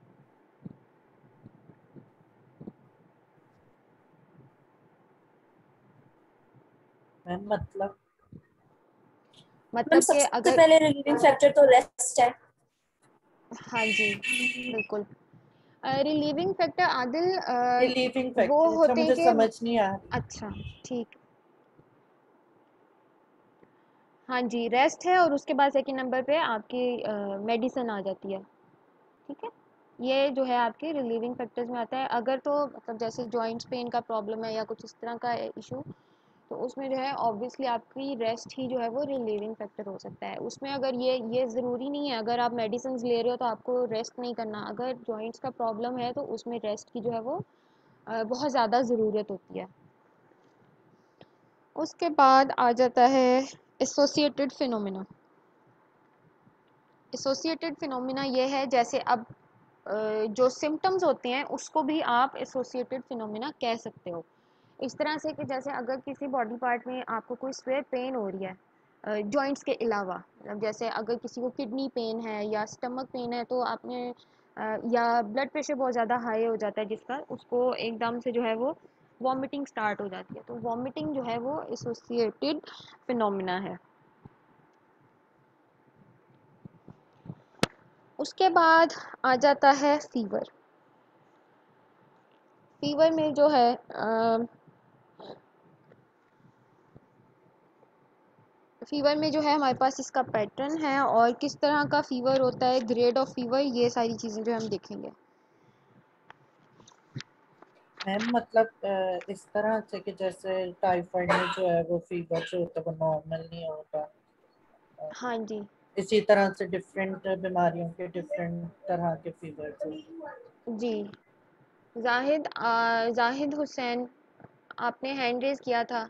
Speaker 14: मतलब
Speaker 1: मतलब कि
Speaker 12: सबसे
Speaker 1: अगर
Speaker 12: पहले रिलीविंग फैक्टर तो रेस्ट है।
Speaker 1: हाँ जी बिल्कुल। रिलीविंग फैक्टर आदिल
Speaker 14: रिलीविंग
Speaker 1: वो
Speaker 14: फैक्टर, अच्छा
Speaker 1: होते हैं
Speaker 14: मुझे
Speaker 1: कि
Speaker 14: समझ नहीं आ रही।
Speaker 1: अच्छा ठीक, हाँ जी रेस्ट है, और उसके बाद सेकंड नंबर पे आपकी मेडिसिन आ जाती है। ठीक है, ये जो है आपके रिलीविंग फैक्टर्स में आता है। अगर तो मतलब जैसे जॉइंट्स पेन का प्रॉब्लम है या कुछ इस तरह का इशू, तो उसमें जो है ऑब्वियसली आपकी रेस्ट ही जो है वो रिलीविंग फैक्टर हो सकता है। उसमें अगर ये ज़रूरी नहीं है अगर आप मेडिसिन ले रहे हो तो आपको रेस्ट नहीं करना। अगर जॉइंट्स का प्रॉब्लम है तो उसमें रेस्ट की जो है वो बहुत ज़्यादा ज़रूरत होती है। उसके बाद आ जाता है एसोसिएटेड फिनोमिना। एसोसिएटेड फिनोमिना ये है जैसे अब जो सिम्टम्स होते हैं उसको भी आप एसोसिएटेड फिनोमिना कह सकते हो। इस तरह से कि जैसे अगर किसी बॉडी पार्ट में आपको कोई स्वेयर पेन हो रही है जॉइंट्स के अलावा, मतलब जैसे अगर किसी को किडनी पेन है या स्टमक पेन है तो आपने या ब्लड प्रेशर बहुत ज़्यादा हाई हो जाता है जिसका, उसको एकदम से जो है वो वॉमिटिंग स्टार्ट हो जाती है, तो वॉमिटिंग जो है वो एसोसिएटेड फिनोमिना है। उसके बाद आ जाता है फीवर। फीवर में जो है फीवर में जो है हमारे पास इसका पैटर्न है और किस तरह का फीवर होता है, ग्रेड ऑफ फीवर, ये सारी चीज़ें जो हम देखेंगे।
Speaker 14: मैम मतलब इस तरह से कि जैसे टाइफाइड में जो है वो फीवर जो होता है वो नॉर्मल नहीं होता,
Speaker 1: हाँ जी
Speaker 14: इसी तरह से डिफरेंट बीमारियों के डिफरेंट तरह के फीवर
Speaker 1: जी। जाहिद हुसैन, आपने हैंड रेज किया था।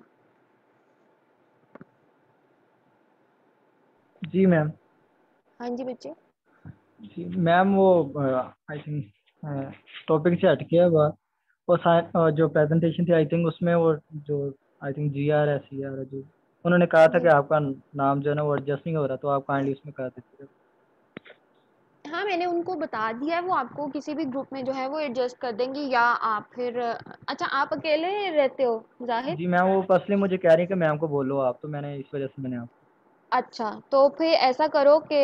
Speaker 3: जी मैम।
Speaker 1: हाँ जी बच्चे।
Speaker 3: जी मैम, वो आई थिंक टॉपिक से हट गया हुआ, वो जो प्रेजेंटेशन थी आई थिंक उसमें वो जो आई थिंक GRS जो उन्होंने कहा था कि आपका नाम जो है ना वो एडजस्ट नहीं हो रहा, तो आप काइंडली उसमें कर दीजिए।
Speaker 1: हाँ मैंने उनको बता दिया है, वो आपको किसी भी ग्रुप में जो है वो एडजस्ट कर देंगे, या आप फिर अच्छा आप अकेले रहते हो जाहिद?
Speaker 3: जी मैम, वो असली मुझे कह रही है कि मैम को बोलो आप, तो मैंने इस वजह से मैंने आप।
Speaker 1: अच्छा तो फिर ऐसा करो कि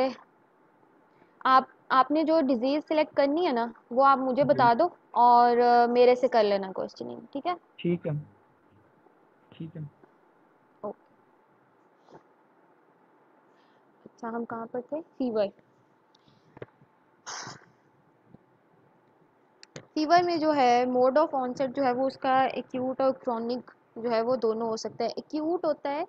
Speaker 1: आपने जो डिजीज़ सिलेक्ट करनी है ना वो आप मुझे
Speaker 3: जी
Speaker 1: बता दो और मेरे से कर लेना क्वेश्चनिंग, ठीक है?
Speaker 3: ठीक है, ठीक है।
Speaker 1: अच्छा हम कहाँ पर थे? फीवर। फीवर में जो है मोड ऑफ ऑनसेट जो है वो उसका एक्यूट और क्रॉनिक जो है वो दोनों हो सकता है। एक्यूट होता है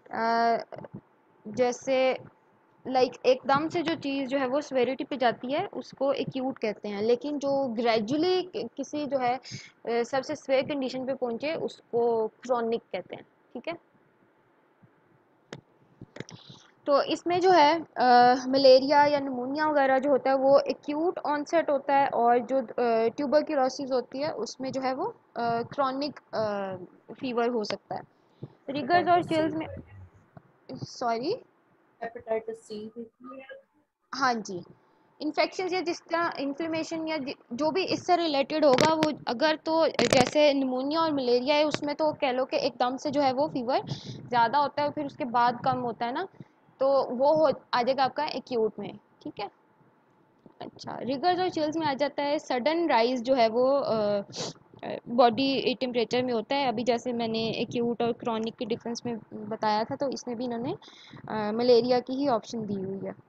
Speaker 1: जैसे लाइक एकदम से जो चीज़ जो है वो सेवेरिटी पे जाती है उसको एक्यूट कहते हैं, लेकिन जो ग्रेजुअली किसी जो है सबसे स्वेयर कंडीशन पे पहुंचे उसको क्रॉनिक कहते हैं, ठीक है? तो इसमें जो है मलेरिया या निमोनिया वगैरह जो होता है वो एक्यूट ऑनसेट होता है, और जो ट्यूबरक्लोसिस होती है उसमें जो है वो क्रॉनिक फीवर हो सकता है। रिगर्स और चिल्स में सॉरी
Speaker 14: हेपेटाइटिस सी।
Speaker 1: हाँ जी, इन्फेक्शन या जिस तरह इन्फ्लेमेशन या जो भी इससे रिलेटेड होगा वो, अगर तो जैसे निमोनिया और मलेरिया है उसमें तो कह लो कि एकदम से जो है वो फीवर ज़्यादा होता है फिर उसके बाद कम होता है ना, तो वो हो आ जाएगा आपका एक्यूट में, ठीक है? अच्छा रिगर्स और चिल्स में आ जाता है सडन राइज जो है वो बॉडी टेम्परेचर में होता है। अभी जैसे मैंने एक्यूट और क्रॉनिक के डिफरेंस में बताया था, तो इसमें भी इन्होंने मलेरिया की ही ऑप्शन दी हुई है।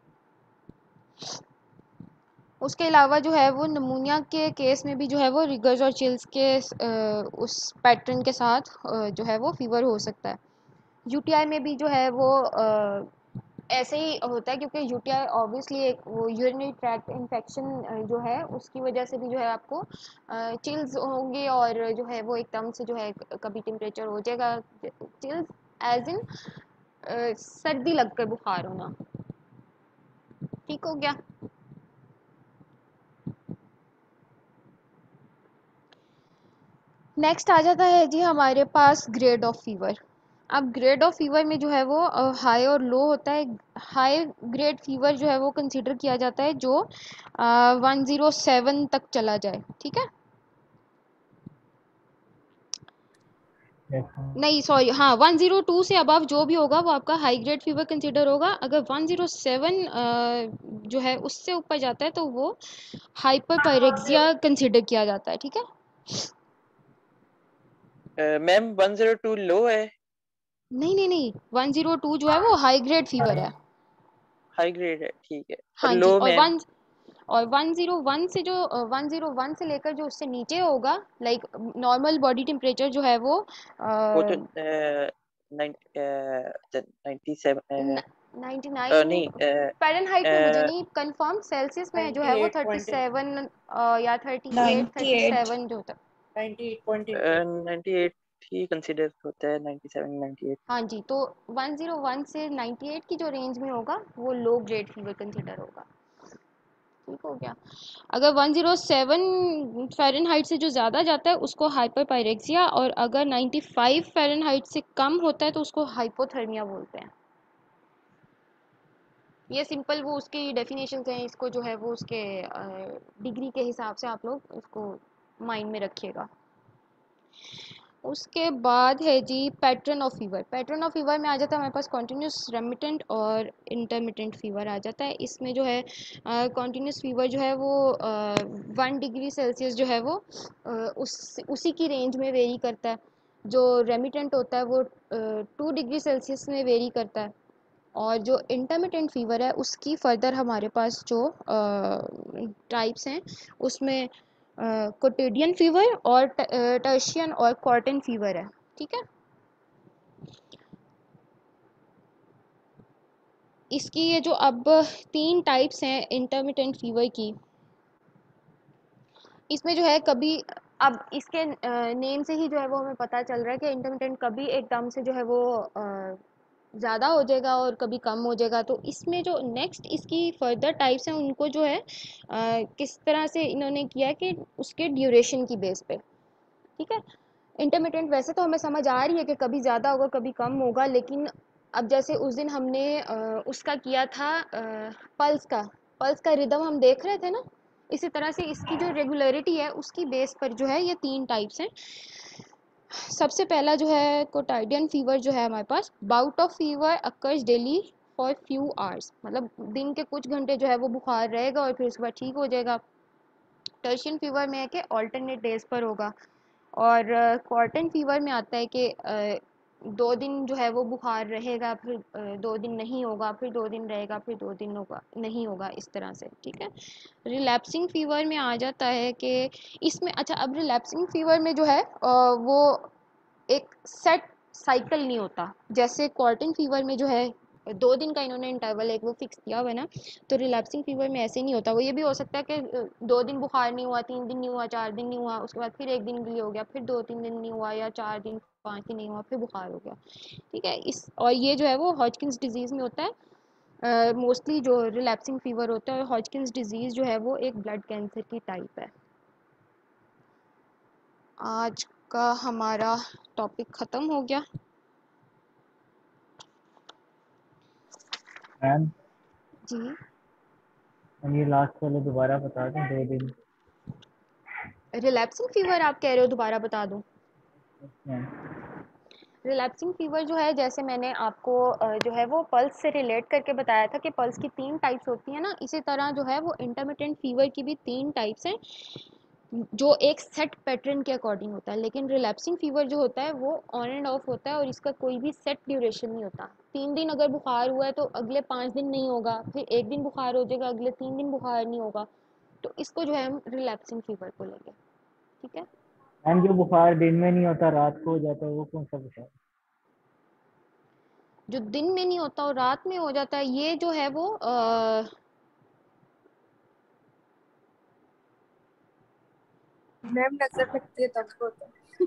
Speaker 1: उसके अलावा जो है वो नमूनिया के केस में भी जो है वो रिगर्स और चिल्स के उस पैटर्न के साथ जो है वो फीवर हो सकता है। यूटीआई में भी जो है वो ऐसे ही होता है, क्योंकि यूटीआई ऑब्वियसली एक वो यूरिनरी ट्रैक्ट इन्फेक्शन जो है उसकी वजह से भी जो है आपको चिल्स होंगे, और जो है वो एकदम से जो है कभी टेम्परेचर हो जाएगा, चिल्स एज इन सर्दी लगकर बुखार होना। ठीक हो गया? नेक्स्ट आ जाता है जी हमारे पास ग्रेड ऑफ फीवर। अब ग्रेड ऑफ फीवर में जो है वो हाई और लो होता है। हाई ग्रेड फीवर जो है वो कंसीडर किया जाता है जो 107 तक चला जाए, ठीक है? नहीं सॉरी, हाँ 102 से अबव जो भी होगा वो आपका हाई ग्रेड फीवर कंसिडर होगा। अगर 107 जो है उससे ऊपर जाता है तो वो हाइपरपायरेक्सिया कंसिडर किया जाता है। ठीक है
Speaker 11: मैम 102 लो है।
Speaker 1: नहीं नहीं नहीं, 102 जो है वो हाई ग्रेड फीवर है।
Speaker 11: हाई ग्रेड है, ठीक है। और
Speaker 1: हाँ जी,
Speaker 11: लो मैम?
Speaker 1: और 101 से जो 101 से लेकर जो उससे नीचे होगा, लाइक नॉर्मल बॉडी टेम्परेचर जो है वो
Speaker 11: वो तो 97
Speaker 1: 99
Speaker 11: नहीं
Speaker 1: फ़ारेनहाइट में मुझे नहीं कंफर्म, सेल्सियस में जो है वो
Speaker 14: 98.8
Speaker 1: 37 या 38 37 जो होता है।
Speaker 14: 98.8
Speaker 11: 98 ही कंसिडर होता है, 97 98।
Speaker 1: हाँ जी, तो 101 से 98 की जो रेंज में होगा वो लो ग्रेड फीवर कंसिडर होगा। ठीक हो गया। अगर 107 फ़ारेनहाइट से जो ज़्यादा जाता है उसको हाइपरपायरेक्सिया, और अगर 95 फ़ारेनहाइट से कम होता है तो उसको हाइपोथर्मिया बोलते हैं। ये सिंपल वो उसकी डेफिनेशंस हैं, इसको जो है वो उसके डिग्री के हिसाब से आप लोग उसको माइंड में रखिएगा। उसके बाद है जी pattern of fever. Pattern of fever में आ जाता है हमारे पास कॉन्टीन्यूस, रेमिटेंट और इंटरमिटेंट फीवर आ जाता है। इसमें जो है कॉन्टीन्यूस फीवर जो है वो 1 डिग्री सेल्सियस जो है वो उसी की रेंज में वेरी करता है। जो रेमिटेंट होता है वो 2 डिग्री सेल्सियस में वेरी करता है। और जो इंटरमिटेंट फीवर है उसकी फर्दर हमारे पास जो टाइप्स हैं उसमें कोटिडियन फीवर और टर्शियन और क्वार्टन फीवर है। ठीक है, इसकी ये जो अब 3 टाइप्स हैं इंटरमिटेंट फीवर की, इसमें जो है कभी अब इसके नेम से ही जो है वो हमें पता चल रहा है कि इंटरमिटेंट कभी एकदम से जो है वो ज़्यादा हो जाएगा और कभी कम हो जाएगा। तो इसमें जो नेक्स्ट इसकी फर्दर टाइप्स हैं उनको जो है किस तरह से इन्होंने किया है कि उसके ड्यूरेशन की बेस पे। ठीक है, इंटरमिटेंट वैसे तो हमें समझ आ रही है कि कभी ज़्यादा होगा कभी कम होगा, लेकिन अब जैसे उस दिन हमने उसका किया था पल्स का रिदम हम देख रहे थे ना, इसी तरह से इसकी जो रेगुलरिटी है उसकी बेस पर जो है ये 3 टाइप्स हैं। सबसे पहला जो है कोटाइडियन फीवर जो है हमारे पास, bout of fever occurs daily for few hours, मतलब दिन के कुछ घंटे जो है वो बुखार रहेगा और फिर उसके बाद ठीक हो जाएगा। टर्शियन फीवर में है कि ऑल्टरनेट डेज पर होगा। और क्वार्टन फीवर में आता है कि 2 दिन जो है वो बुखार रहेगा, फिर 2 दिन नहीं होगा, फिर 2 दिन रहेगा, फिर 2 दिन होगा नहीं होगा, इस तरह से। ठीक है, रिलैप्सिंग फीवर में आ जाता है कि इसमें अच्छा, अब रिलैप्सिंग फीवर में जो है वो एक सेट साइकिल नहीं होता। जैसे क्वार्टन फीवर में जो है 2 दिन का इन्होंने इंटरवल एक वो फिक्स किया हुआ है ना, तो रिलैप्सिंग फीवर में ऐसे नहीं होता। वो ये भी हो सकता है कि 2 दिन बुखार नहीं हुआ, 3 दिन नहीं हुआ, 4 दिन नहीं हुआ, उसके बाद फिर 1 दिन के लिए हो गया, फिर 2-3 दिन नहीं हुआ, या 4 दिन 5 दिन नहीं हुआ, फिर बुखार हो गया। ठीक है, इस और ये जो है वो हॉजकिंस डिजीज़ में होता है। मोस्टली जो रिलैप्सिंग फीवर होता है हॉजकिंस डिजीज़ जो है वो एक ब्लड कैंसर की टाइप है। आज का हमारा टॉपिक ख़त्म हो गया।
Speaker 3: मैम
Speaker 1: जी,
Speaker 3: ये लास्ट वाले दोबारा बता दें, 2 दिन।
Speaker 1: रिलैप्सिंग फीवर आप कह रहे हो दोबारा बता दूं?
Speaker 3: मैम
Speaker 1: रिलैप्सिंग फीवर जो है, जैसे मैंने आपको जो है वो पल्स से रिलेट करके बताया था कि पल्स की 3 टाइप्स होती हैं ना, इसी तरह जो है वो इंटरमिटेंट फीवर की भी 3 टाइप्स हैं जो एक सेट पैटर्न के अकॉर्डिंग होता है। लेकिन रिलैप्सिंग फीवर जो होता है वो ऑन एंड ऑफ होता है और इसका कोई भी सेट ड्यूरेशन नहीं होता। 3 दिन अगर बुखार हुआ है तो अगले 5 दिन नहीं होगा, फिर 1 दिन बुखार हो जाएगा, अगले 3 दिन बुखार नहीं होगा। तो इसको जो है हम रिलैप्सिंग फीवर बोलेंगे। ठीक है,
Speaker 3: मैम जो बुखार दिन में नहीं होता रात को हो जाता है वो कौन सा बुखार?
Speaker 1: जो दिन में नहीं होता और रात में हो जाता है, ये जो है वो
Speaker 5: मैम नजर लगती है तब होता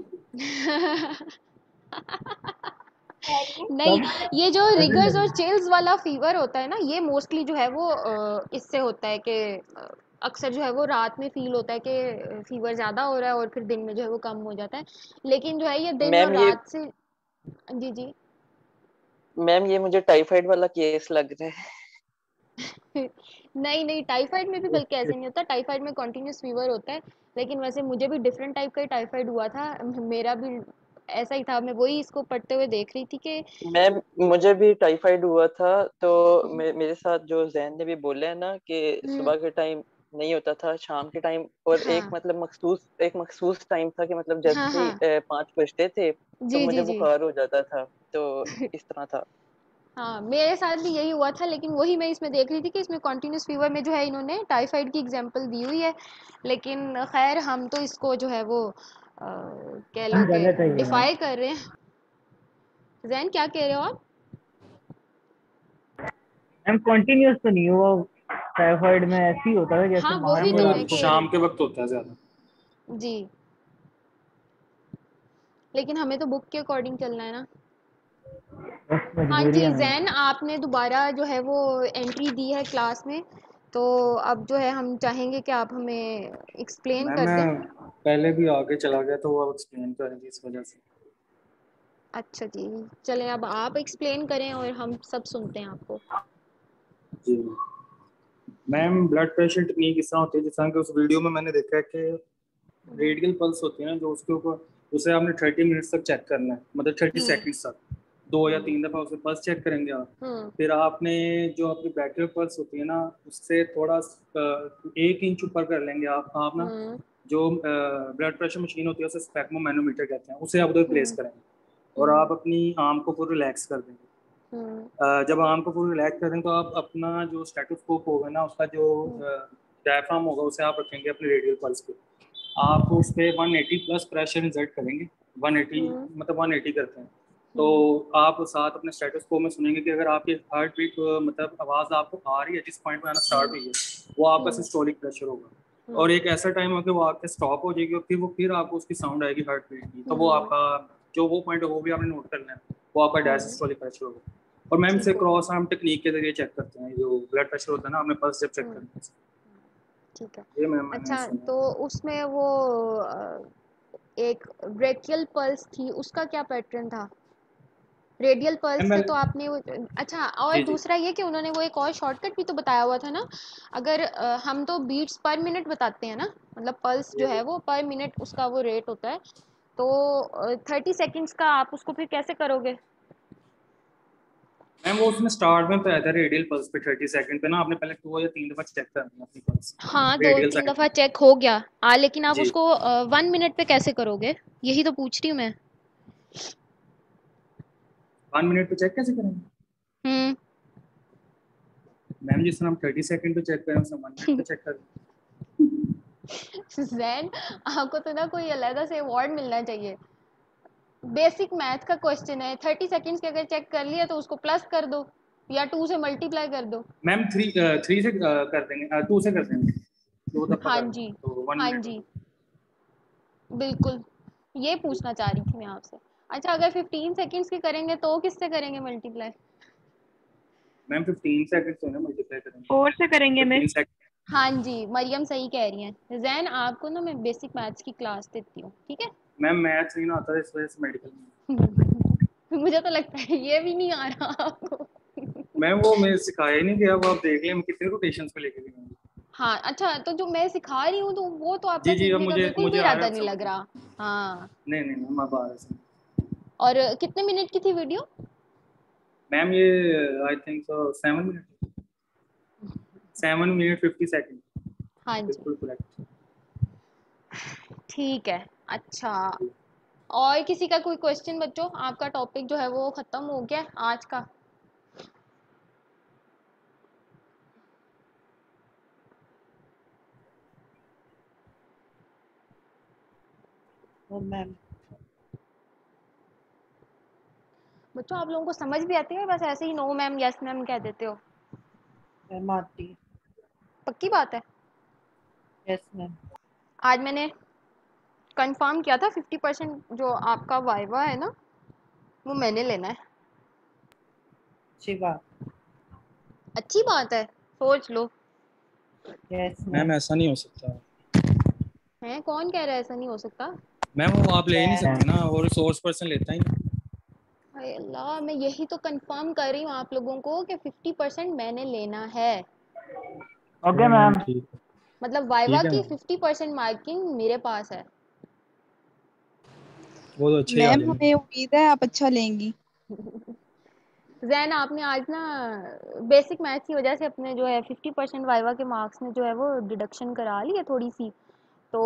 Speaker 1: नहीं, ये जो रिगर्स और चिल्स वाला फीवर होता है ना, ये मोस्टली जो है वो इससे होता है कि अक्सर जो है वो रात में फील होता है कि फीवर ज़्यादा हो रहा है और फिर दिन में जो है वो कम हो जाता है। लेकिन जो है ये दिन और
Speaker 11: मैम ये
Speaker 1: रात से। जी जी।
Speaker 11: मैम ये मुझे टाइफाइड वाला केस लग रहा है।
Speaker 1: नहीं नहीं, टाइफाइड में भी बल्कि ऐसे नहीं होता। टाइफाइड में कॉन्टिन्यूस फीवर होता है, लेकिन वैसे मुझे भी डिफरेंट टाइप का ही टाइफाइड हुआ था। मेरा भी ऐसा ही था, मैं वही इसको पढ़ते हुए देख रही थी कि
Speaker 11: मैम मुझे भी टाइफाइड हुआ था, तो मेरे साथ जो जैन ने भी बोला है ना कि सुबह के टाइम नहीं होता था, शाम के टाइम, और एक
Speaker 1: हाँ
Speaker 11: मतलब मखसूस टाइम था कि मतलब
Speaker 1: हाँ
Speaker 11: जैसे ही
Speaker 1: हाँ
Speaker 11: 5 बजते थे तो
Speaker 1: जी
Speaker 11: मुझे
Speaker 1: जी जी
Speaker 11: बुखार हो जाता था, तो इस तरह था।
Speaker 1: हाँ मेरे साथ भी यही हुआ था, लेकिन वही मैं इसमें देख रही थी कि इसमें कॉन्टिन्यूस फीवर में जो है इन्होंने टाइफाइड की एग्जांपल दी हुई है, लेकिन खैर हम तो इसको जो है वो कह लो कि
Speaker 3: गलत है ये मैम।
Speaker 1: डिफाई कर रहे हैं। जैन क्या कह रहे हो आप?
Speaker 3: मैम कंटिन्यूअस तो नहीं हुआ, टाइफाइड में ऐसे ही होता है जैसे
Speaker 1: हाँ
Speaker 3: मार्च
Speaker 1: वही
Speaker 15: मैम
Speaker 1: तो
Speaker 15: वो
Speaker 1: मैं
Speaker 3: लास्ट
Speaker 1: कह
Speaker 3: हो।
Speaker 1: रही
Speaker 15: शाम के वक्त होता है ज्यादा।
Speaker 1: जी, लेकिन हमें तो बुक के अकॉर्डिंग चलना है ना।
Speaker 3: बस
Speaker 1: हाँ
Speaker 3: मजबूरी
Speaker 1: जी
Speaker 3: है मैम।
Speaker 1: जैन, आपने दोबारा जो है वो एंट्री दी है क्लास में, तो अब जो है हम चाहेंगे कि आप हमें एक्सप्लेन
Speaker 15: मैम
Speaker 1: कर दें।
Speaker 15: मैं पहले भी आगे चला गया तो वो अब एक्सप्लेन करेंगे इस वजह से।
Speaker 1: अच्छा जी, चलें अब आप एक्सप्लेन करें और हम सब सुनते हैं आपको।
Speaker 15: जी मैम, ब्लड प्रेशर टेक्निक इस तरह होती है जिस तरह कि उस वीडियो में मैंने देखा है कि रेडियल पल्स होती है ना, जो उसके ऊपर उसे आपने 30 मिनट्स तक चेक करना है, मतलब 30 सेकंड्स तक 2 या 3 दफा उसे पल्स चेक करेंगे आप। फिर आपने जो अपनी बैटरी पल्स होती है ना, उससे थोड़ा 1 इंच ऊपर कर लेंगे आप ना, जो ब्लड प्रेशर मशीन होती है उसे स्पेक्मोमैनोमीटर कहते हैं, उसे आप उधर प्लेस करेंगे और आप अपनी आर्म को पूरा रिलैक्स कर देंगे। जब आर्म को पूरा रिलैक्स कर देंगे तो आप अपना जो स्टेथोस्कोप होगा ना, उसका जो डायफ्राम होगा उसे आप रखेंगे अपने रेडियल पल्स पे। आप उस पर 180 प्लस प्रेशर इंसर्ट करेंगे, 180 मतलब 180 करते हैं। तो आप साथ अपने स्टेथोस्कोप में सुनेंगे कि अगर आपकी हार्ट बीट मतलब आवाज़ आपको आ रही है जिस पॉइंट में आना स्टार्ट हुई है, वो आपका सिस्टोलिक प्रेशर होगा। और एक ऐसा टाइम होगा कि वो आपके स्टॉप हो जाएगी और फिर आपको उसकी साउंड आएगी हार्ट बीट की, तो वो आपका जो वो पॉइंट है वो भी आपने नोट करना है, वो आपका डायसिस्टोलिक प्रेशर होगा। और मैम से क्रॉस आर्म टेक्निक के जरिए चेक करते हैं जो ब्लड प्रेशर होता है ना, आपने पल्स जब चेक करना है।
Speaker 1: ठीक है,
Speaker 15: ये मैम मैंने
Speaker 1: अच्छा
Speaker 15: सुना।
Speaker 1: तो उसमें वो एक ब्रेकियल पल्स थी, उसका क्या पैटर्न था? रेडियल पल्स से तो आपने वो अच्छा, और
Speaker 15: जी जी
Speaker 1: दूसरा ये कि उन्होंने वो एक और शॉर्टकट भी तो बताया हुआ था ना, अगर हम तो बीट्स पर मिनट बताते हैं ना, मतलब पल्स जो है वो पर मिनट उसका वो रेट होता है, तो 30 सेकेंड्स का आप उसको फिर कैसे करोगे?
Speaker 15: मैम वो उसमें स्टार्ट में बताया था रेडियल पल्स पे 30 सेकंड पे ना, आपने पहले 2 या 3 दफा चेक करनी है अपनी पल्स
Speaker 1: हाँ दो
Speaker 15: रेडियल
Speaker 1: तीन
Speaker 15: साइड
Speaker 1: दफा चेक हो गया लेकिन आप
Speaker 15: जी।
Speaker 1: उसको 1 मिनट पे कैसे करोगे, यही तो पूछ रही हूँ मैं।
Speaker 15: 1 मिनट पे चेक कैसे करेंगे मैम? जिस तरह हम 30 सेकंड पे चेक करें उसमें 1 मिनट पे चेक करें।
Speaker 1: जैन, आपको तो ना कोई अलग से अवार्ड मिलना चाहिए। बेसिक मैथ का क्वेश्चन है, 30 सेकंड्स के अगर चेक कर लिया तो उसको प्लस कर दो या 2 से मल्टीप्लाई कर दो।
Speaker 15: मैम 3 से कर देंगे, 2 से कर देंगे, 2 दफा
Speaker 1: हाँ
Speaker 15: कर
Speaker 1: जी,
Speaker 15: देंगे तो 1
Speaker 1: हाँ
Speaker 15: मिनट
Speaker 1: जी,
Speaker 15: होगा।
Speaker 1: बिल्कुल ये पूछना चाह रही थी मैं आपसे। अच्छा अगर 15 सेकंड्स की करेंगे तो किससे करेंगे मल्टीप्लाई?
Speaker 15: मैम 15 सेकंड से ना मल्टीप्लाई करेंगे,
Speaker 4: 4 से करेंगे
Speaker 15: 15
Speaker 4: मिस।
Speaker 15: सेकंड।
Speaker 1: हाँ जी, मरियम सही कह रही हैं। जैन आपको ना मैं बेसिक मैथ्स की क्लास देती हूँ, ठीक है?
Speaker 15: मैम मैथ्स नहीं ना आता है इस वजह से मेडिकल में।
Speaker 1: मुझे तो लगता है ये भी नहीं आ रहा आपको।
Speaker 15: मैम वो मैं सिखाया ही नहीं गया, वो आप देख लें हम कितने रोटेशंस पे लेके गए।
Speaker 1: हाँ अच्छा, तो जो मैं सिखा रही हूँ तो वो तो आपका
Speaker 15: जी जी, अब
Speaker 1: सीखने का
Speaker 15: मुझे
Speaker 1: बिल्कुल भी
Speaker 15: मुझे आ रहा
Speaker 1: इरादा
Speaker 15: है
Speaker 1: नहीं
Speaker 15: समझ
Speaker 1: लग
Speaker 15: में।
Speaker 1: रहा। हाँ,
Speaker 15: नहीं नहीं मैम आप आ रहे हैं।
Speaker 1: और कितने मिनट की थी वीडियो?
Speaker 15: मैम ये I think so 7 minute 50 second.
Speaker 1: हाँ जी,
Speaker 15: बिल्कुल करेक्ट।
Speaker 1: ठीक है। अच्छा, और किसी का कोई क्वेश्चन बच्चों? आपका टॉपिक जो है वो खत्म हो गया आज का।
Speaker 14: मैम
Speaker 1: बच्चों आप लोगों को समझ भी आती है, बस ऐसे ही नो मैम यस मैम कह देते हो?
Speaker 14: मैम आती।
Speaker 1: पक्की बात है?
Speaker 14: Yes ma'am.
Speaker 1: आज मैंने कंफर्म किया था 50% जो आपका वाइवा है ना वो मैंने लेना है।
Speaker 14: अच्छी बात।
Speaker 1: अच्छी बात है, सोच लो।
Speaker 14: Yes
Speaker 15: ma'am
Speaker 14: ma'am.
Speaker 15: ऐसा नहीं हो सकता।
Speaker 1: है कौन कह रहा है ऐसा नहीं हो सकता?
Speaker 15: मैम वो आप ले नहीं सकते
Speaker 14: मैम
Speaker 15: ना, वो रिसोर्स पर्सन लेता ही नहीं।
Speaker 1: हाय अल्लाह, मैं यही तो कंफर्म कर रही हूँ आप लोगों को कि 50% मैंने लेना है।
Speaker 3: Okay ma'am.
Speaker 15: ठीक है,
Speaker 1: मतलब वाइवा
Speaker 15: ठीक है
Speaker 1: की
Speaker 15: मैम।
Speaker 1: 50% मार्किंग मेरे पास है।
Speaker 15: वो तो अच्छे ही आ
Speaker 7: मैम
Speaker 15: जाएंगे।
Speaker 7: हमें उम्मीद है आप अच्छा लेंगी।
Speaker 1: जैन आपने आज ना बेसिक मैथ्स की वजह से अपने जो है 50% वाइवा के मार्क्स में जो है वो डिडक्शन करा ली है थोड़ी सी, तो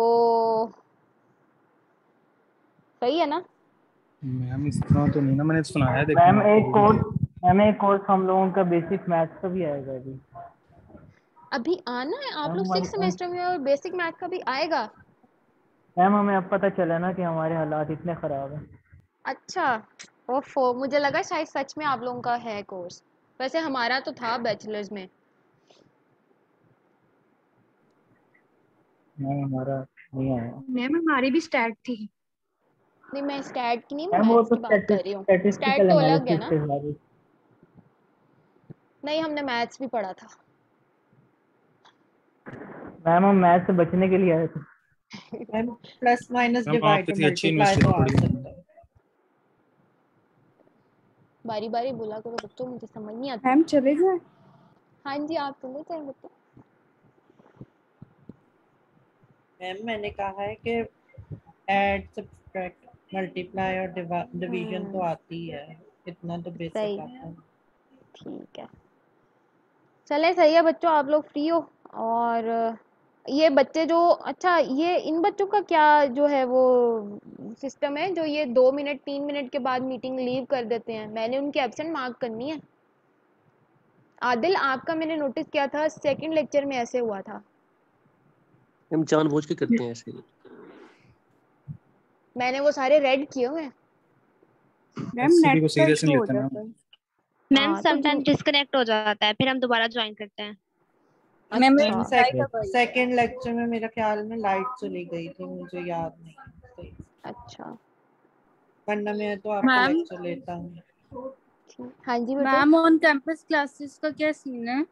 Speaker 1: सही है ना?
Speaker 15: मैम इस तरह तो नहीं ना, मैंने सुनाया है, देखो
Speaker 3: मैम एक
Speaker 15: आपको।
Speaker 3: कोर्स मैम एक कोर्स हम लोगों का बेसिक मैथ्स का भी आएगा अभी।
Speaker 1: अभी आना है आप
Speaker 3: मैम
Speaker 1: लोग
Speaker 3: हमारी
Speaker 1: 6 सेमेस्टर में और बेसिक मैथ का भी आएगा।
Speaker 3: मैम हमें अब पता चला ना कि हमारे हालात इतने खराब हैं।
Speaker 1: अच्छा, ओफो, मुझे लगा शायद सच में आप लोगों का है कोर्स। वैसे हमारा तो था बैचलर्स में।
Speaker 3: मैम हमारा नहीं आया।
Speaker 4: मैम हमारी भी स्टैट थी।
Speaker 1: नहीं, मैं स्टैट की नहीं, मैं
Speaker 3: मैम वो
Speaker 1: मैथ्स
Speaker 3: तो
Speaker 1: की बात कर रही हूँ। स्टैट
Speaker 3: स्टैटिस्टिकल
Speaker 1: तो अलग है
Speaker 3: एनालिसिस
Speaker 1: ना।
Speaker 3: से सारी।
Speaker 1: नहीं, हमने मैथ्स भी पढ़ा था।
Speaker 3: मैम हम मैथ से बचने के लिए आए थे।
Speaker 14: मैम प्लस माइनस
Speaker 15: मैम आप
Speaker 14: डिवाइड
Speaker 15: किसी अच्छी
Speaker 14: मल्टीप्लाई
Speaker 15: यूनिवर्सिटी
Speaker 14: तो
Speaker 15: से
Speaker 14: आ
Speaker 15: पढ़ी
Speaker 14: सकता
Speaker 15: होंगी।
Speaker 14: है।
Speaker 1: बारी बारी बोला करो बच्चों, मुझे समझ नहीं आती।
Speaker 7: मैम चले जाए।
Speaker 1: हाँ जी, आप चले जाए बच्चों।
Speaker 14: मैम मैंने कहा है कि ऐड सब्सट्रैक्ट मल्टीप्लाई और डिवीजन तो आती है, इतना तो बेसिक
Speaker 1: सही,
Speaker 14: आता है।
Speaker 1: ठीक है। चले, सही है बच्चों, आप लोग फ्री हो। और ये बच्चे जो, अच्छा ये इन बच्चों का क्या जो है वो सिस्टम है, जो ये 2 मिनट 3 मिनट के बाद मीटिंग लीव कर देते हैं? मैंने उनकी एब्सेंट मार्क करनी है। आदिल, आपका मैंने नोटिस किया था सेकंड लेक्चर में ऐसे हुआ था।
Speaker 16: हम जानबूझ के करते हैं ऐसे।
Speaker 1: मैंने वो सारे रेड किए हुए हैं।
Speaker 7: मैम
Speaker 15: एससीपी
Speaker 7: नेट
Speaker 15: को
Speaker 7: का
Speaker 15: सीरियस
Speaker 7: इशू
Speaker 15: नहीं
Speaker 7: हो
Speaker 15: लेते ना।
Speaker 7: जाता है।
Speaker 2: मैम
Speaker 1: हाँ तो
Speaker 2: समटाइम डिस्कनेक्ट हो जाता है, फिर हम दोबारा ज्वाइन करते हैं।
Speaker 7: मैम
Speaker 14: मैम
Speaker 7: अच्छा
Speaker 14: सेकंड लेक्चर में मेरा ख्याल में लाइट चली गई थी, मुझे याद नहीं सही।
Speaker 1: अच्छा,
Speaker 14: वरना मैं तो आपका
Speaker 7: मैम
Speaker 14: लेक्चर लेता हूँ।
Speaker 1: हाँ जी बेटे।
Speaker 7: मैम ऑन कैंपस क्लासेस का क्या सीन है?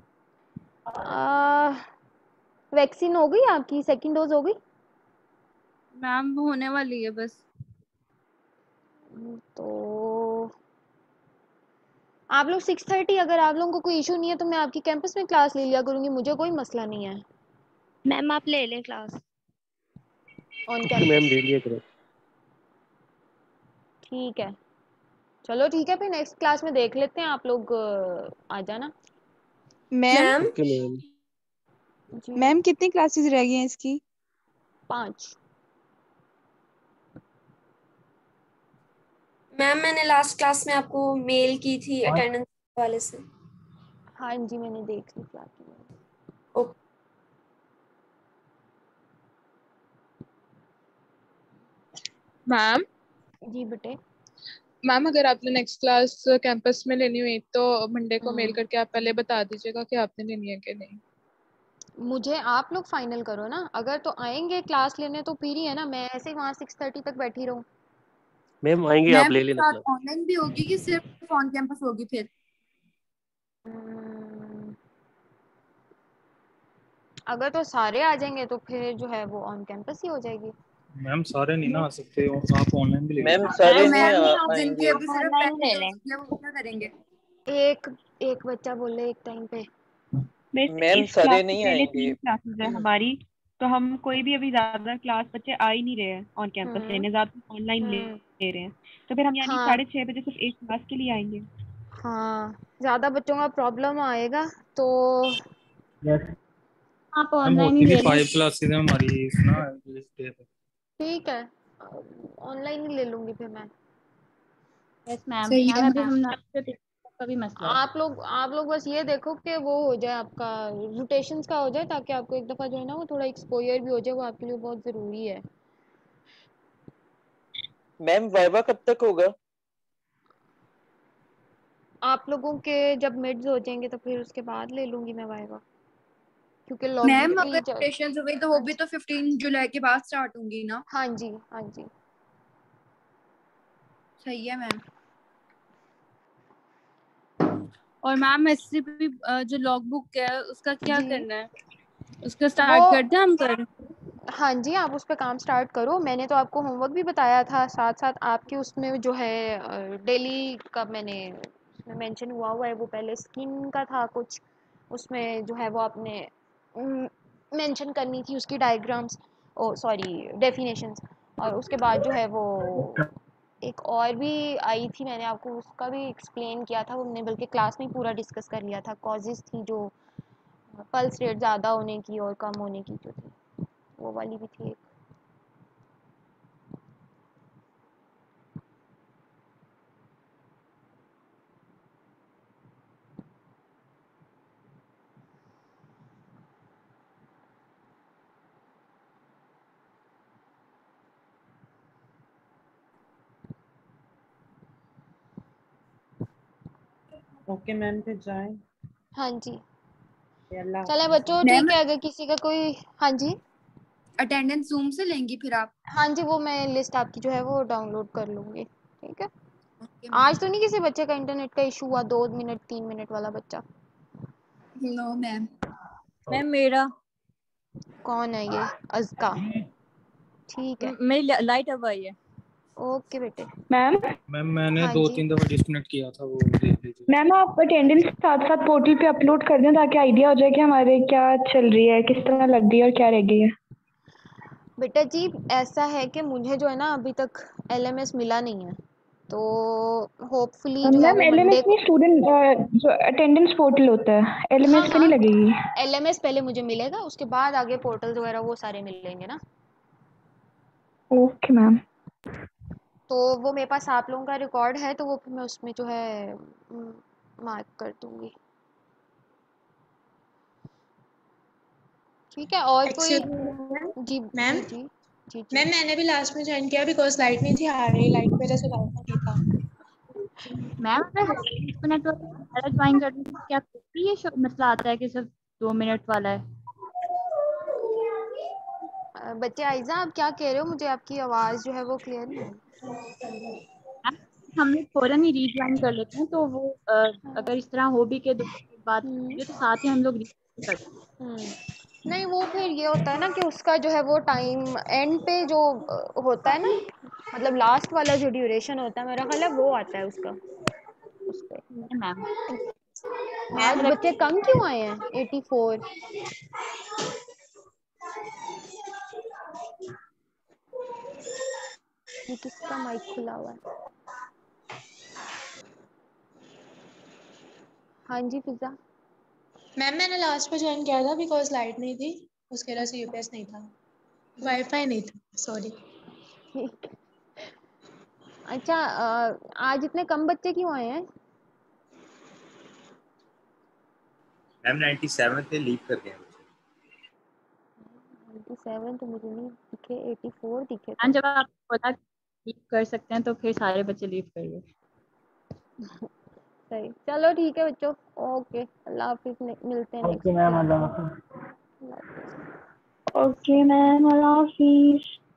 Speaker 1: वैक्सीन हो गई आपकी? सेकंड डोज हो गई?
Speaker 7: मैम होने वाली है बस।
Speaker 1: तो आप लोग 6:30, अगर आप लोगों को कोई इशू नहीं है तो मैं आपकी कैंपस में क्लास ले लिया करूँगी, मुझे कोई मसला नहीं है।
Speaker 2: मैम आप ले लें class.
Speaker 1: On
Speaker 16: okay ma'am,
Speaker 1: campus,
Speaker 16: ले लिया करो।
Speaker 1: ठीक है। चलो ठीक है, फिर नेक्स्ट क्लास में देख लेते हैं, आप लोग आ जाना।
Speaker 7: Ma'am
Speaker 16: okay ma'am.
Speaker 1: जी,
Speaker 7: मैम कितनी क्लासेस रह गई हैं इसकी?
Speaker 1: 5।
Speaker 12: मैम मैंने लास्ट क्लास में आपको मेल की थी अटेंडेंस वाले से।
Speaker 1: हाँ जी, मैंने देख ली क्या की।
Speaker 5: मैम
Speaker 1: जी बेटे।
Speaker 5: मैम अगर आपने नेक्स्ट क्लास कैंपस में लेनी हुई तो मंडे को मेल करके आप पहले बता दीजिएगा कि आपने लेनी है कि नहीं।
Speaker 1: मुझे आप लोग फाइनल करो ना, अगर तो आएंगे क्लास लेने तो फिर ही है ना, मैं ऐसे ही वहाँ 6:30 तक बैठी रहूँ।
Speaker 16: मैम आएंगे, आप
Speaker 7: मैम
Speaker 16: ले लेना क्लास।
Speaker 7: ऑनलाइन भी होगी कि सिर्फ ऑन कैंपस होगी फिर?
Speaker 1: अगर तो सारे आ जाएंगे तो फिर जो है वो ऑन कैंपस ही हो जाएगी।
Speaker 15: मैम सारे नहीं ना आ सकते, आप ऑनलाइन भी ले
Speaker 11: मैम
Speaker 15: लीजिए।
Speaker 11: सारे
Speaker 7: तो
Speaker 11: नहीं
Speaker 7: मैम जिनके
Speaker 11: आएंगे।
Speaker 7: अभी सिर्फ
Speaker 2: ऑनलाइन
Speaker 7: पहले
Speaker 2: ले लें।
Speaker 7: डोज दिया वो क्या करेंगे?
Speaker 1: एक एक बच्चा बोले एक टाइम पे।
Speaker 11: मैम
Speaker 17: इस
Speaker 11: सारे
Speaker 17: क्लास से
Speaker 11: नहीं
Speaker 17: पहले
Speaker 11: आएंगे।
Speaker 17: 3 क्लासेस है हमारी, तो हम कोई भी अभी ज्यादा क्लास बच्चे आ ही नहीं रहे हैं ऑन कैंपस लेने, ज्यादा ऑनलाइन ले रहे हैं। तो फिर हम यानी
Speaker 1: हाँ
Speaker 17: 6:30 सिर्फ एक क्लास के लिए आएंगे।
Speaker 1: हाँ, ज़्यादा बच्चों का प्रॉब्लम आएगा तो
Speaker 7: आप
Speaker 15: मैम
Speaker 7: ऑनलाइन ही
Speaker 15: होती भी
Speaker 7: ले लें।
Speaker 15: 5 क्लासेस है हमारी इस ना इस डे पे।
Speaker 1: ठीक है, ऑनलाइन ही ले लूँगी फिर मैं।
Speaker 7: Yes ma'am.
Speaker 8: सही है
Speaker 7: मैम अभी
Speaker 8: मैम।
Speaker 7: हम का भी मसला है।
Speaker 1: आप लोग बस ये देखो कि वो हो जाए, आपका रोटेशंस का हो जाए, ताकि आपको एक दफ़ा जो है ना वो थोड़ा एक्सपोजर भी हो जाए, वो आपके लिए बहुत ज़रूरी है।
Speaker 11: मैम वाइवा कब तक होगा?
Speaker 1: आप लोगों के जब मिड्स हो जाएंगे तो फिर उसके बाद ले लूँगी मैं वाइवा, क्योंकि
Speaker 7: मैम
Speaker 1: लॉग
Speaker 7: अगर रोटेशंस हो गई तो वो भी तो 15 जुलाई के बाद स्टार्ट होंगी ना?
Speaker 1: हाँ जी, हाँ जी।
Speaker 7: सही है मैम। और मैम एससीपी जो लॉग बुक है उसका क्या
Speaker 1: जी,
Speaker 7: करना है? उसका स्टार्ट
Speaker 1: वो
Speaker 7: करते हैं हम कर?
Speaker 1: हाँ जी, आप उस पे काम स्टार्ट करो। मैंने तो आपको होमवर्क भी बताया था, साथ साथ आपकी उसमें जो है डेली का मैंने उसमें मेंशन हुआ है, वो पहले स्किन का था कुछ, उसमें जो है वो आपने मेंशन करनी थी उसकी डायग्राम्स, ओ सॉरी डेफिनेशंस। और उसके बाद जो है वो एक और भी आई थी, मैंने आपको उसका भी एक्सप्लेन किया था, वो हमने बल्कि क्लास में ही पूरा डिस्कस कर लिया था। कॉजेज़ थी जो पल्स रेट ज़्यादा होने की और कम होने की जो थी, वो वाली भी थी एक।
Speaker 14: ओके मैम, फिर जाएं।
Speaker 1: हाँ जी,
Speaker 14: अल्लाह
Speaker 1: चले
Speaker 14: हाफिज़।
Speaker 1: बच्चों, ठीक है। अगर किसी का कोई, हाँ जी,
Speaker 7: अटेंडेंस जूम से लेंगी फिर आप?
Speaker 1: हाँ जी, वो मैं लिस्ट आपकी जो है वो डाउनलोड कर लूँगी, ठीक है। आज तो नहीं किसी बच्चे का इंटरनेट का इशू हुआ, 2 मिनट 3 मिनट वाला बच्चा?
Speaker 7: No ma'am.
Speaker 18: मैम मेरा
Speaker 1: कौन है ये? अज़का, ठीक है।
Speaker 18: मेरी लाइट अब आई है।
Speaker 1: ओके बेटे।
Speaker 4: मैम
Speaker 15: मैम मैंने
Speaker 1: हाँ
Speaker 15: दो
Speaker 1: जी,
Speaker 15: तीन दफा डिस्कनेक्ट किया था, वो देख लीजिए।
Speaker 4: मैम आप अटेंडेंस साथ साथ पोर्टल पे अपलोड कर दें ताकि आइडिया हो जाए कि हमारे क्या चल रही है, किस तरह लग रही है और क्या रह गई है।
Speaker 1: बेटा जी ऐसा है कि मुझे जो है ना अभी तक एलएमएस मिला नहीं है, तो होपफुली जो है
Speaker 4: मैम
Speaker 1: वो मंडे
Speaker 4: एलएमएस
Speaker 1: को।
Speaker 4: में स्टूडेंट जो अटेंडेंस पोर्टल होता है,
Speaker 1: हाँ
Speaker 4: एलएमएस पे
Speaker 1: हाँ,
Speaker 4: नहीं लगेगी।
Speaker 1: एलएमएस पहले मुझे मिलेगा, उसके बाद आगे पोर्टल्स वगैरह वो सारे मिलेंगे ना।
Speaker 4: Okay ma'am.
Speaker 1: तो वो मेरे पास आप लोगों का रिकॉर्ड है, तो वो फिर मैं उसमें जो है मार्क कर दूंगी, ठीक है। और कोई? जी
Speaker 19: मैम
Speaker 1: जी जी जी जी।
Speaker 19: मैम मैंने भी लास्ट में ज्वाइन किया बिकॉज लाइट नहीं थी, आ रही लाइट की वजह से वाईफाई नहीं था।
Speaker 18: मैम अगर 20 मिनट वाला ज्वाइन कर दूँ तो क्या फिर भी ये मसला आता है कि सिर्फ 2 मिनट वाला है?
Speaker 1: बच्चे आयजा, आप क्या कह रहे हो? मुझे आपकी आवाज़ जो है वो क्लियर नहीं है।
Speaker 18: मैम हम लोग फौरन ही रीज्वाइन कर लेते हैं, तो वो अगर इस तरह हो भी के 2 मिनट बाद मुझे तो साथ ही हम लोग रीज्वाइन करते हैं।
Speaker 1: नहीं, वो फिर ये होता है ना कि उसका जो है वो टाइम एंड पे जो होता है ना, मतलब लास्ट वाला जो ड्यूरेशन होता है, मेरा ख्याल है वो आता है उसका उस पे।
Speaker 18: मैम
Speaker 1: आज बच्चे कम क्यों आए हैं? 84। ये किसका माइक खुला हुआ है? हाँ जी फिजा।
Speaker 19: मैम मैंने लास्ट में ज्वाइन किया था बिकॉज लाइट नहीं थी, उसके वजह से यूपीएस नहीं था, वाईफाई नहीं था, सॉरी।
Speaker 1: ठीक। अच्छा, आज इतने कम बच्चे क्यों आए हैं?
Speaker 20: मैम 97 थे, लीव कर गए।
Speaker 1: 97 तो मुझे नहीं दिखे, 84 दिखे
Speaker 18: मैम
Speaker 1: थे।
Speaker 18: जब आप बोला लीव कर सकते हैं तो फिर सारे बच्चे लीव करिए।
Speaker 1: सही, चलो ठीक है बच्चों, ओके, अल्लाह हाफिज, मिलते हैं नेक्स्ट
Speaker 3: ओके मैम,
Speaker 1: क्लास
Speaker 3: अल्लाह
Speaker 1: में।
Speaker 3: हाफिज़।
Speaker 4: ओके मैम, अल्लाह हाफिज।